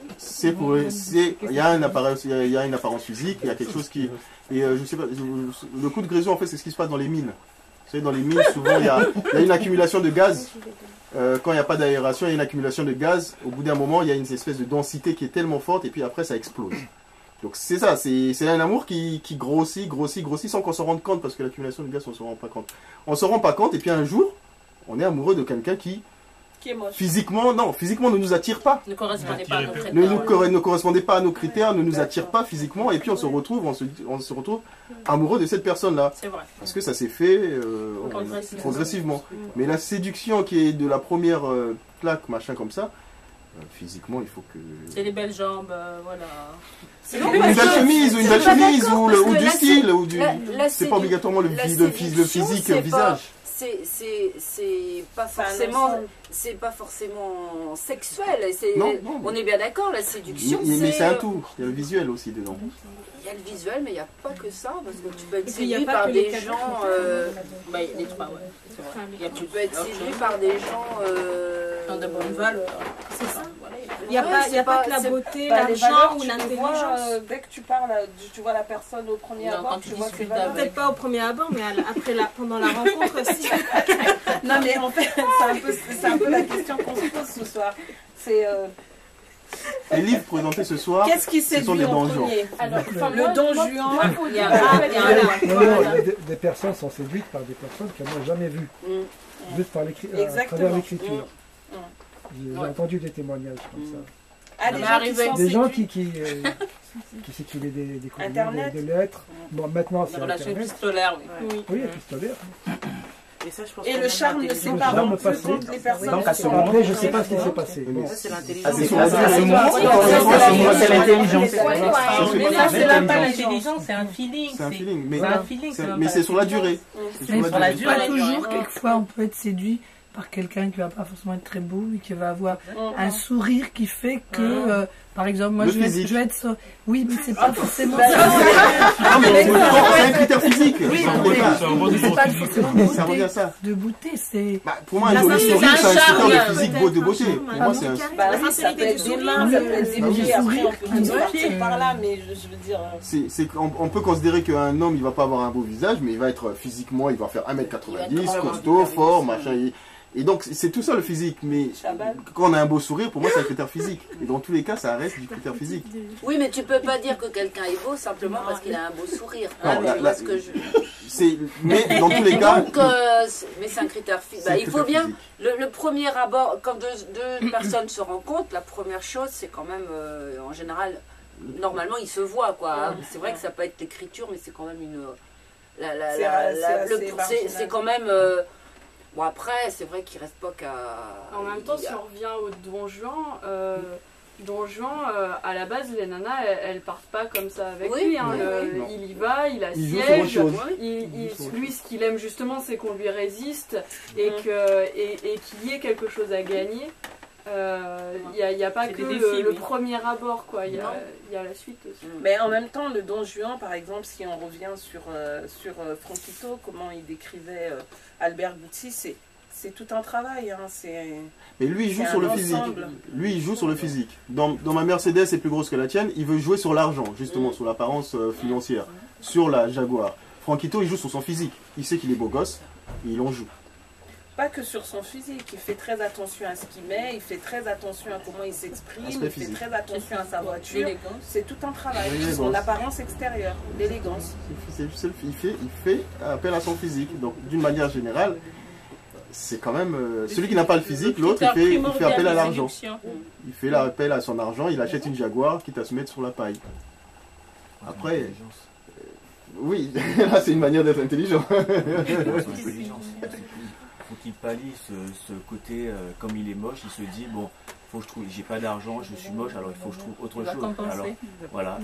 il y a une apparence physique, il y a quelque chose qui... Et je sais pas, le coup de grisou, en fait, c'est ce qui se passe dans les mines. Vous savez, dans les mines, souvent, il y a une accumulation de gaz. Quand il n'y a pas d'aération, il y a une accumulation de gaz. Au bout d'un moment, il y a une espèce de densité qui est tellement forte, et puis après, ça explose. Donc c'est ça, c'est un amour qui grossit sans qu'on s'en rende compte, parce que l'accumulation de gaz, on ne se rend pas compte. On ne se rend pas compte, et puis un jour, on est amoureux de quelqu'un qui physiquement ne nous attire pas. Ne correspondait pas à nos critères. Ne correspondait pas à nos critères, ne nous attire pas physiquement, et puis on se retrouve amoureux de cette personne-là. C'est vrai. Parce que ça s'est fait progressivement. Mais la séduction qui est de la première claque, machin comme ça, physiquement, il faut que... C'est les belles jambes, voilà. Une belle chemise, ou du style, ou du... C'est pas obligatoirement le physique, le visage. C'est pas forcément sexuel. On est bien d'accord, la séduction. Mais c'est un tout. Il y a le visuel aussi dedans. Il y a le visuel, mais il n'y a pas que ça, parce que tu peux être séduit par des gens. Les trois, ouais. Tu peux être séduit par des gens. Dans de bonnes valeurs. C'est ça. Il n'y a pas que la beauté, l'argent ou l'intelligence. Dès que tu parles, tu vois la personne au premier abord, tu vois ses valeurs. Peut-être pas au premier abord, mais pendant la rencontre aussi. Non, mais en fait, c'est un peu la question qu'on se pose ce soir. C'est... Les livres présentés ce soir, qu'est-ce qui ce sont des en donjons. Le don Juan. Des personnes sont séduites par des personnes qu'elles n'ont jamais vues. Juste par à travers l'écriture. J'ai entendu des témoignages comme ça. Des gens qui s'écrivaient des courriers, des lettres. Bon, maintenant c'est Internet. Des relations épistolaires, oui. Oui, épistolaires. Et le charme ne sépare pas toutes les personnes. Après, je ne sais pas ce qui s'est passé. C'est l'intelligence. C'est l'intelligence. C'est l'intelligence, c'est un feeling. C'est un feeling, mais c'est sur la durée. Pas toujours, quelquefois, on peut être séduit par quelqu'un qui va pas forcément être très beau, mais qui va avoir un sourire qui fait que, par exemple, moi je vais être... Oui, mais c'est pas forcément ça. Non, mais c'est un critère physique. Oui, c'est pas forcément de beauté, c'est... Pour moi, un joli sourire, c'est un critère de physique de beauté. Pour moi, c'est un... La sincérité du sourire, ça peut être des bougies, après on peut partir par là, mais je veux dire... On peut considérer qu'un homme, il va pas avoir un beau visage, mais il va être physiquement, il va faire 1m90, costaud, fort, machin. Et donc, c'est tout ça le physique, mais quand on a un beau sourire, pour moi, c'est un critère physique. Et dans tous les cas, ça reste du critère physique. Oui, mais tu peux pas dire que quelqu'un est beau simplement parce qu'il a un beau sourire. Mais dans tous les cas... Donc, mais c'est un critère physique. Il faut bien... Le premier abord, quand deux personnes se rencontrent, la première chose, c'est quand même, en général, normalement, ils se voient, quoi. C'est vrai que ça peut être l'écriture, mais c'est quand même une... C'est quand même... Bon après, c'est vrai qu'il reste pas qu'à... En même temps, si on revient au Don Juan, à la base, les nanas, elles partent pas comme ça avec lui. Hein. Il y va, il assiège. Lui, ce qu'il aime justement, c'est qu'on lui résiste et qu'il y ait quelque chose à gagner. Il n'y a pas que le premier abord, quoi. Il y a la suite aussi. Mais en même temps, le Don Juan, par exemple, si on revient sur Franquito, comment il décrivait Albert Guzzi, c'est tout un travail. Hein, mais lui, il joue sur le physique. Lui, il joue sur le physique. Dans ma Mercedes est plus grosse que la tienne, il veut jouer sur l'argent, justement, sur l'apparence financière, sur la Jaguar. Franquito, il joue sur son physique. Il sait qu'il est beau gosse, et il en joue. Pas que sur son physique, il fait très attention à ce qu'il met, il fait très attention à comment il s'exprime, il fait très attention à sa voiture. C'est tout un travail, son apparence extérieure, l'élégance. Il fait appel à son physique. Donc d'une manière générale, c'est quand même... celui qui n'a pas le physique, l'autre, il fait appel à l'argent. Il fait appel à son argent, il achète une Jaguar, quitte à se mettre sur la paille. Après... oui, là c'est une manière d'être intelligent. Faut qu'il pallie ce côté, comme il est moche, il se dit bon, faut que je trouve, j'ai pas d'argent, je suis moche, alors il faut que je trouve autre chose. Alors voilà,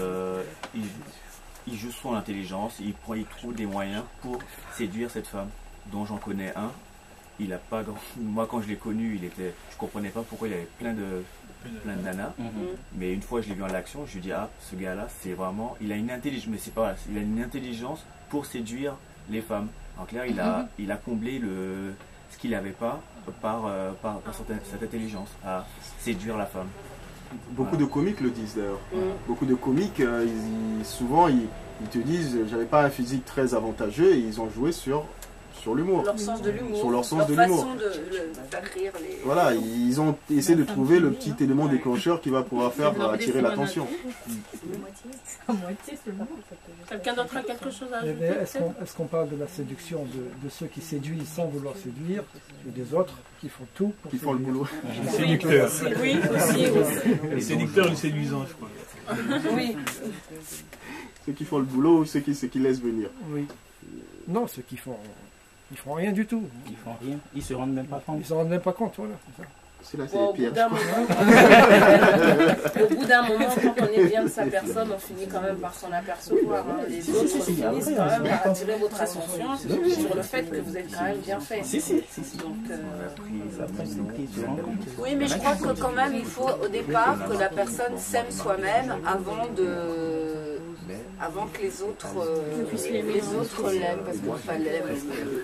il joue son intelligence, il trouve des moyens pour séduire cette femme, dont j'en connais un. Il a pas grand... Moi quand je l'ai connu, je comprenais pas pourquoi il avait plein de nanas, mais une fois je l'ai vu en action, je lui ai dit ah ce gars-là c'est vraiment, il a une intelligence, mais c'est pas, il a une intelligence pour séduire les femmes. En clair, il a comblé ce qu'il n'avait pas par cette intelligence à séduire la femme. Beaucoup de comiques le disent d'ailleurs. Beaucoup de comiques, souvent ils te disent j'avais pas un physique très avantageux et ils ont joué sur l'humour. Leur sens de l'humour. Sur leur sens de l'humour. Façon de faire rire les... Voilà, ils ont essayé de trouver le petit élément déclencheur qui va pouvoir faire attirer l'attention. À moitié, c'est bon. Quelqu'un d'autre a quelque chose à ajouter? Est-ce qu'on parle de la séduction de ceux qui séduisent sans vouloir séduire et des autres qui font tout pour font le boulot? Les séducteurs. Oui, aussi. Les séducteurs et les séduisants, je crois. Oui. Ceux qui font le boulot ou ceux qui laissent venir? Oui. Non, ceux qui font... Ils font rien du tout. Ils font rien. Ils se rendent même pas compte. Ils se rendent même pas compte, voilà. C'est là, c'est les pires. Au bout d'un moment, quand on est bien de sa personne, on finit quand même par s'en apercevoir. Hein. Les autres finissent quand même par attirer votre attention sur le fait que vous êtes quand même bien fait. Donc, oui, mais je crois que quand même, il faut au départ que la personne s'aime soi-même avant que les autres l'aiment, parce que enfin, l'aiment.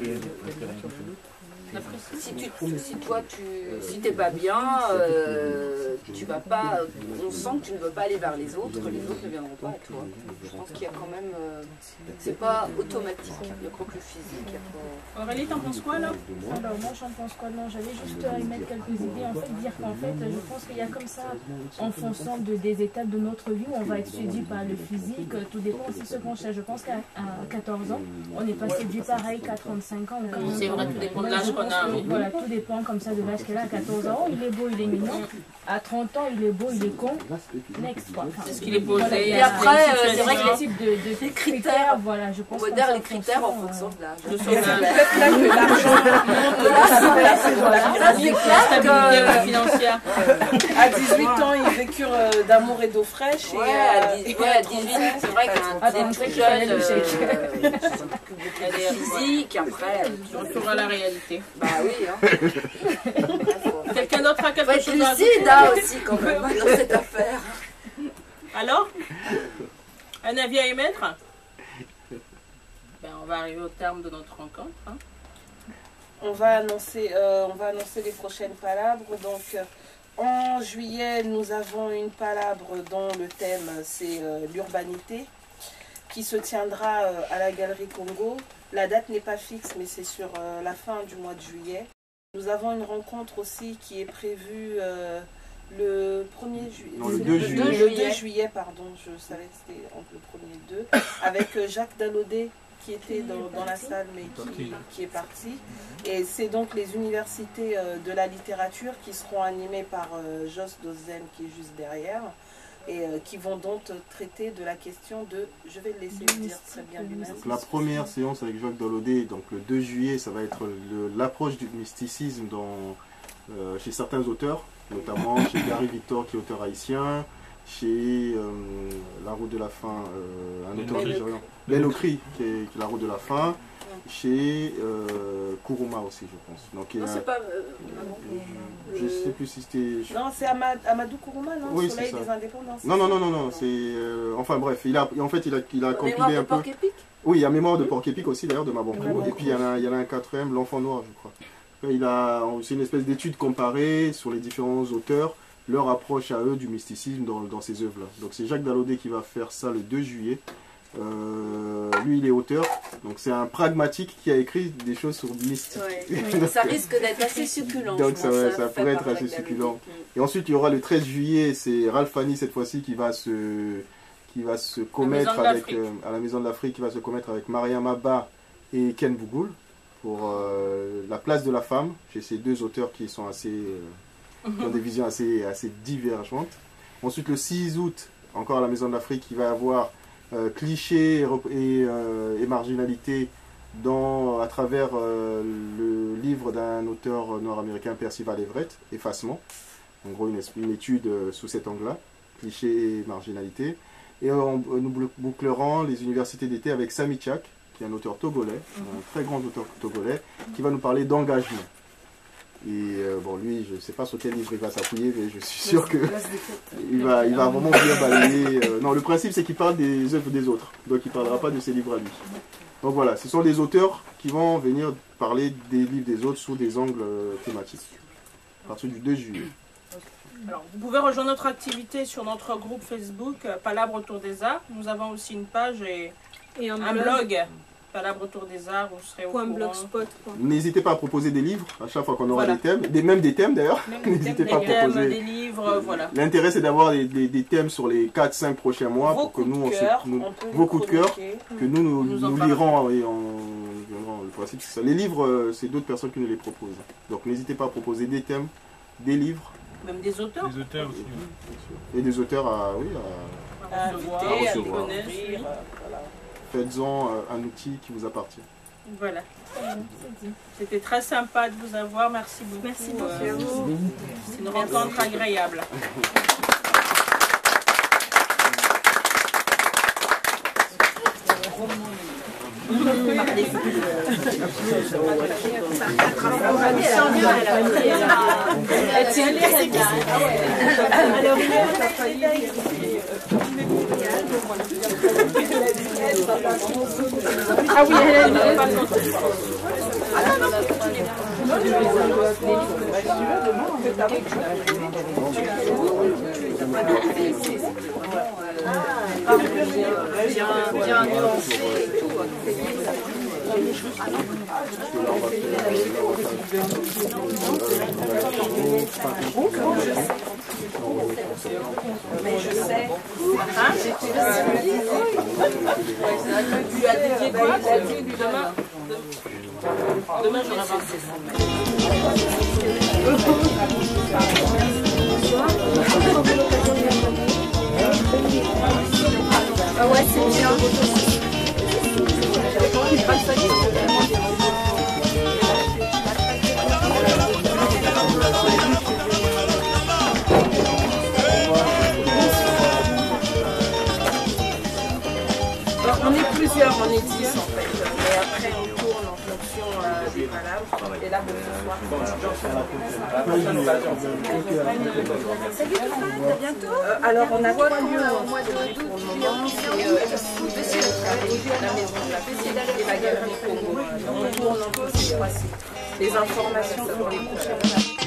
Si toi si t'es pas bien, tu vas pas, on sent que tu ne veux pas aller vers les autres ne viendront pas à toi. Je pense qu'il y a quand même, c'est pas automatique, il y a pas que le physique. Aurélie, t'en penses quoi là? Alors moi j'en pense quoi? Non, j'allais juste émettre quelques idées, en fait, dire qu'en fait je pense qu'il y a comme ça, en fonction des étapes de notre vie, on va être séduit par le physique, tout dépend aussi de ce qu'on cherche. Je pense qu'à 14 ans, on n'est pas séduit pareil qu'à 35 ans. C'est vrai, tout dépend de l'âge qu'on a. Voilà, tout dépend comme ça de l'âge qu'elle a à 14 ans. Il est beau, il est mignon. À 30 30 ans, il est beau, il est con. Next, quoi. C'est ce qu'il est posé. Et après, c'est vrai que les critères, voilà, je pense. On modère les critères en fonction de l'âge. Peut-être là que l'argent financière. À 18 ans, ils vécurent d'amour et d'eau fraîche. Ouais, à 18, c'est vrai qu'un très jeune, il y a des physiques, après. Retour à la réalité. Bah oui, hein. Quelqu'un d'autre a quelque chose à ajouter aussi, quand même, dans cette affaire. Alors, un avis à émettre? Ben, on va arriver au terme de notre rencontre. Hein. On va annoncer les prochaines palabres. Donc, en juillet, nous avons une palabre dont le thème, c'est l'urbanité, qui se tiendra à la Galerie Congo. La date n'est pas fixe, mais c'est sur la fin du mois de juillet. Nous avons une rencontre aussi qui est prévue le 1er juillet. Non, le 2 juillet. Le 2 juillet, pardon, je savais que c'était entre le 1er et le 2, avec Jacques Dalaudet qui était dans la salle mais qui est parti. Et c'est donc les universités de la littérature qui seront animées par Jos Dozen qui est juste derrière. Et qui vont donc traiter de la question de, je vais le laisser le dire très bien lui-même. La première séance avec Jacques Dalaudet, donc le 2 juillet, ça va être l'approche du mysticisme chez certains auteurs, notamment chez Gary Victor qui est auteur haïtien, chez La Route de la Faim, un auteur nigérian, Lenokri qui est La Route de la Faim, chez Kuruma aussi je pense. Donc, non, c'est pas... je ne sais plus si c'était... Non, c'est Amadou Kuruma, non? Oui, Soleil des Indépendants. Non, c'est... enfin bref, il a compilé un peu... Oui, il y a Mémoire de Porc-Épic aussi d'ailleurs de Mabonkou. Et puis il y en a un quatrième, L'Enfant Noir je crois. C'est une espèce d'étude comparée sur les différents auteurs, leur approche à eux du mysticisme dans ces œuvres-là. Donc c'est Jacques Dalaudet qui va faire ça le 2 juillet. Lui il est auteur, donc c'est un pragmatique qui a écrit des choses sur le mystique. Ouais. Ça risque d'être assez succulent. Donc ça pourrait être assez succulent. Et ensuite il y aura le 13 juillet, c'est Ralph Fanny cette fois-ci qui va se commettre à la Maison de l'Afrique, qui va se commettre avec Mariam Abba et Ken Bougoul pour la place de la femme, chez ces deux auteurs qui sont qui ont des visions assez divergentes. Ensuite le 6 août, encore à la Maison de l'Afrique, il va y avoir clichés et marginalité à travers le livre d'un auteur nord-américain, Percival Everett, Effacement. En gros, une étude sous cet angle-là, clichés et marginalité. Et nous bouclerons les universités d'été avec Sami Tchak, qui est un auteur togolais, un très grand auteur togolais, qui va nous parler d'engagement. Et bon, lui, je ne sais pas sur quel livre il va s'appuyer, mais je suis sûr qu'il va vraiment bien balayer. Non, le principe, c'est qu'il parle des œuvres des autres. Donc, il ne parlera pas de ses livres à lui. Donc voilà, ce sont des auteurs qui vont venir parler des livres des autres sous des angles thématiques. À partir du 2 juillet. Alors, vous pouvez rejoindre notre activité sur notre groupe Facebook, Palabre autour des arts. Nous avons aussi une page et un blog. Palabre autour des arts, vous serez au courant. Blogspot. N'hésitez pas à proposer des livres à chaque fois qu'on aura des thèmes, même des thèmes d'ailleurs. N'hésitez pas à proposer des livres, voilà. L'intérêt c'est d'avoir des thèmes sur les 4-5 prochains mois pour que nous, vos coups de cœur, que nous lirons et le principe c'est ça. Les livres, c'est d'autres personnes qui nous les proposent. Donc n'hésitez pas à proposer des thèmes, des livres. Même des auteurs. Des auteurs aussi. Et des auteurs à inviter, à connaître. Faites-en un outil qui vous appartient. Voilà. C'était très sympa de vous avoir. Merci beaucoup. Merci beaucoup. C'est une rencontre agréable. Ah oui, elle est bien nuancé et tout. Mais je sais. Tu as dédié quoi? Demain, je vais initieurs, on est 10 en fait. Mais après, on tourne en fonction des palabres. Et là, pour ce soir, à bientôt. alors, on a 3 lieux au mois d'août, la maison de la Fessée et la galerie Congo. On tourne en tous ces 3 sites. Les informations sur les prochaines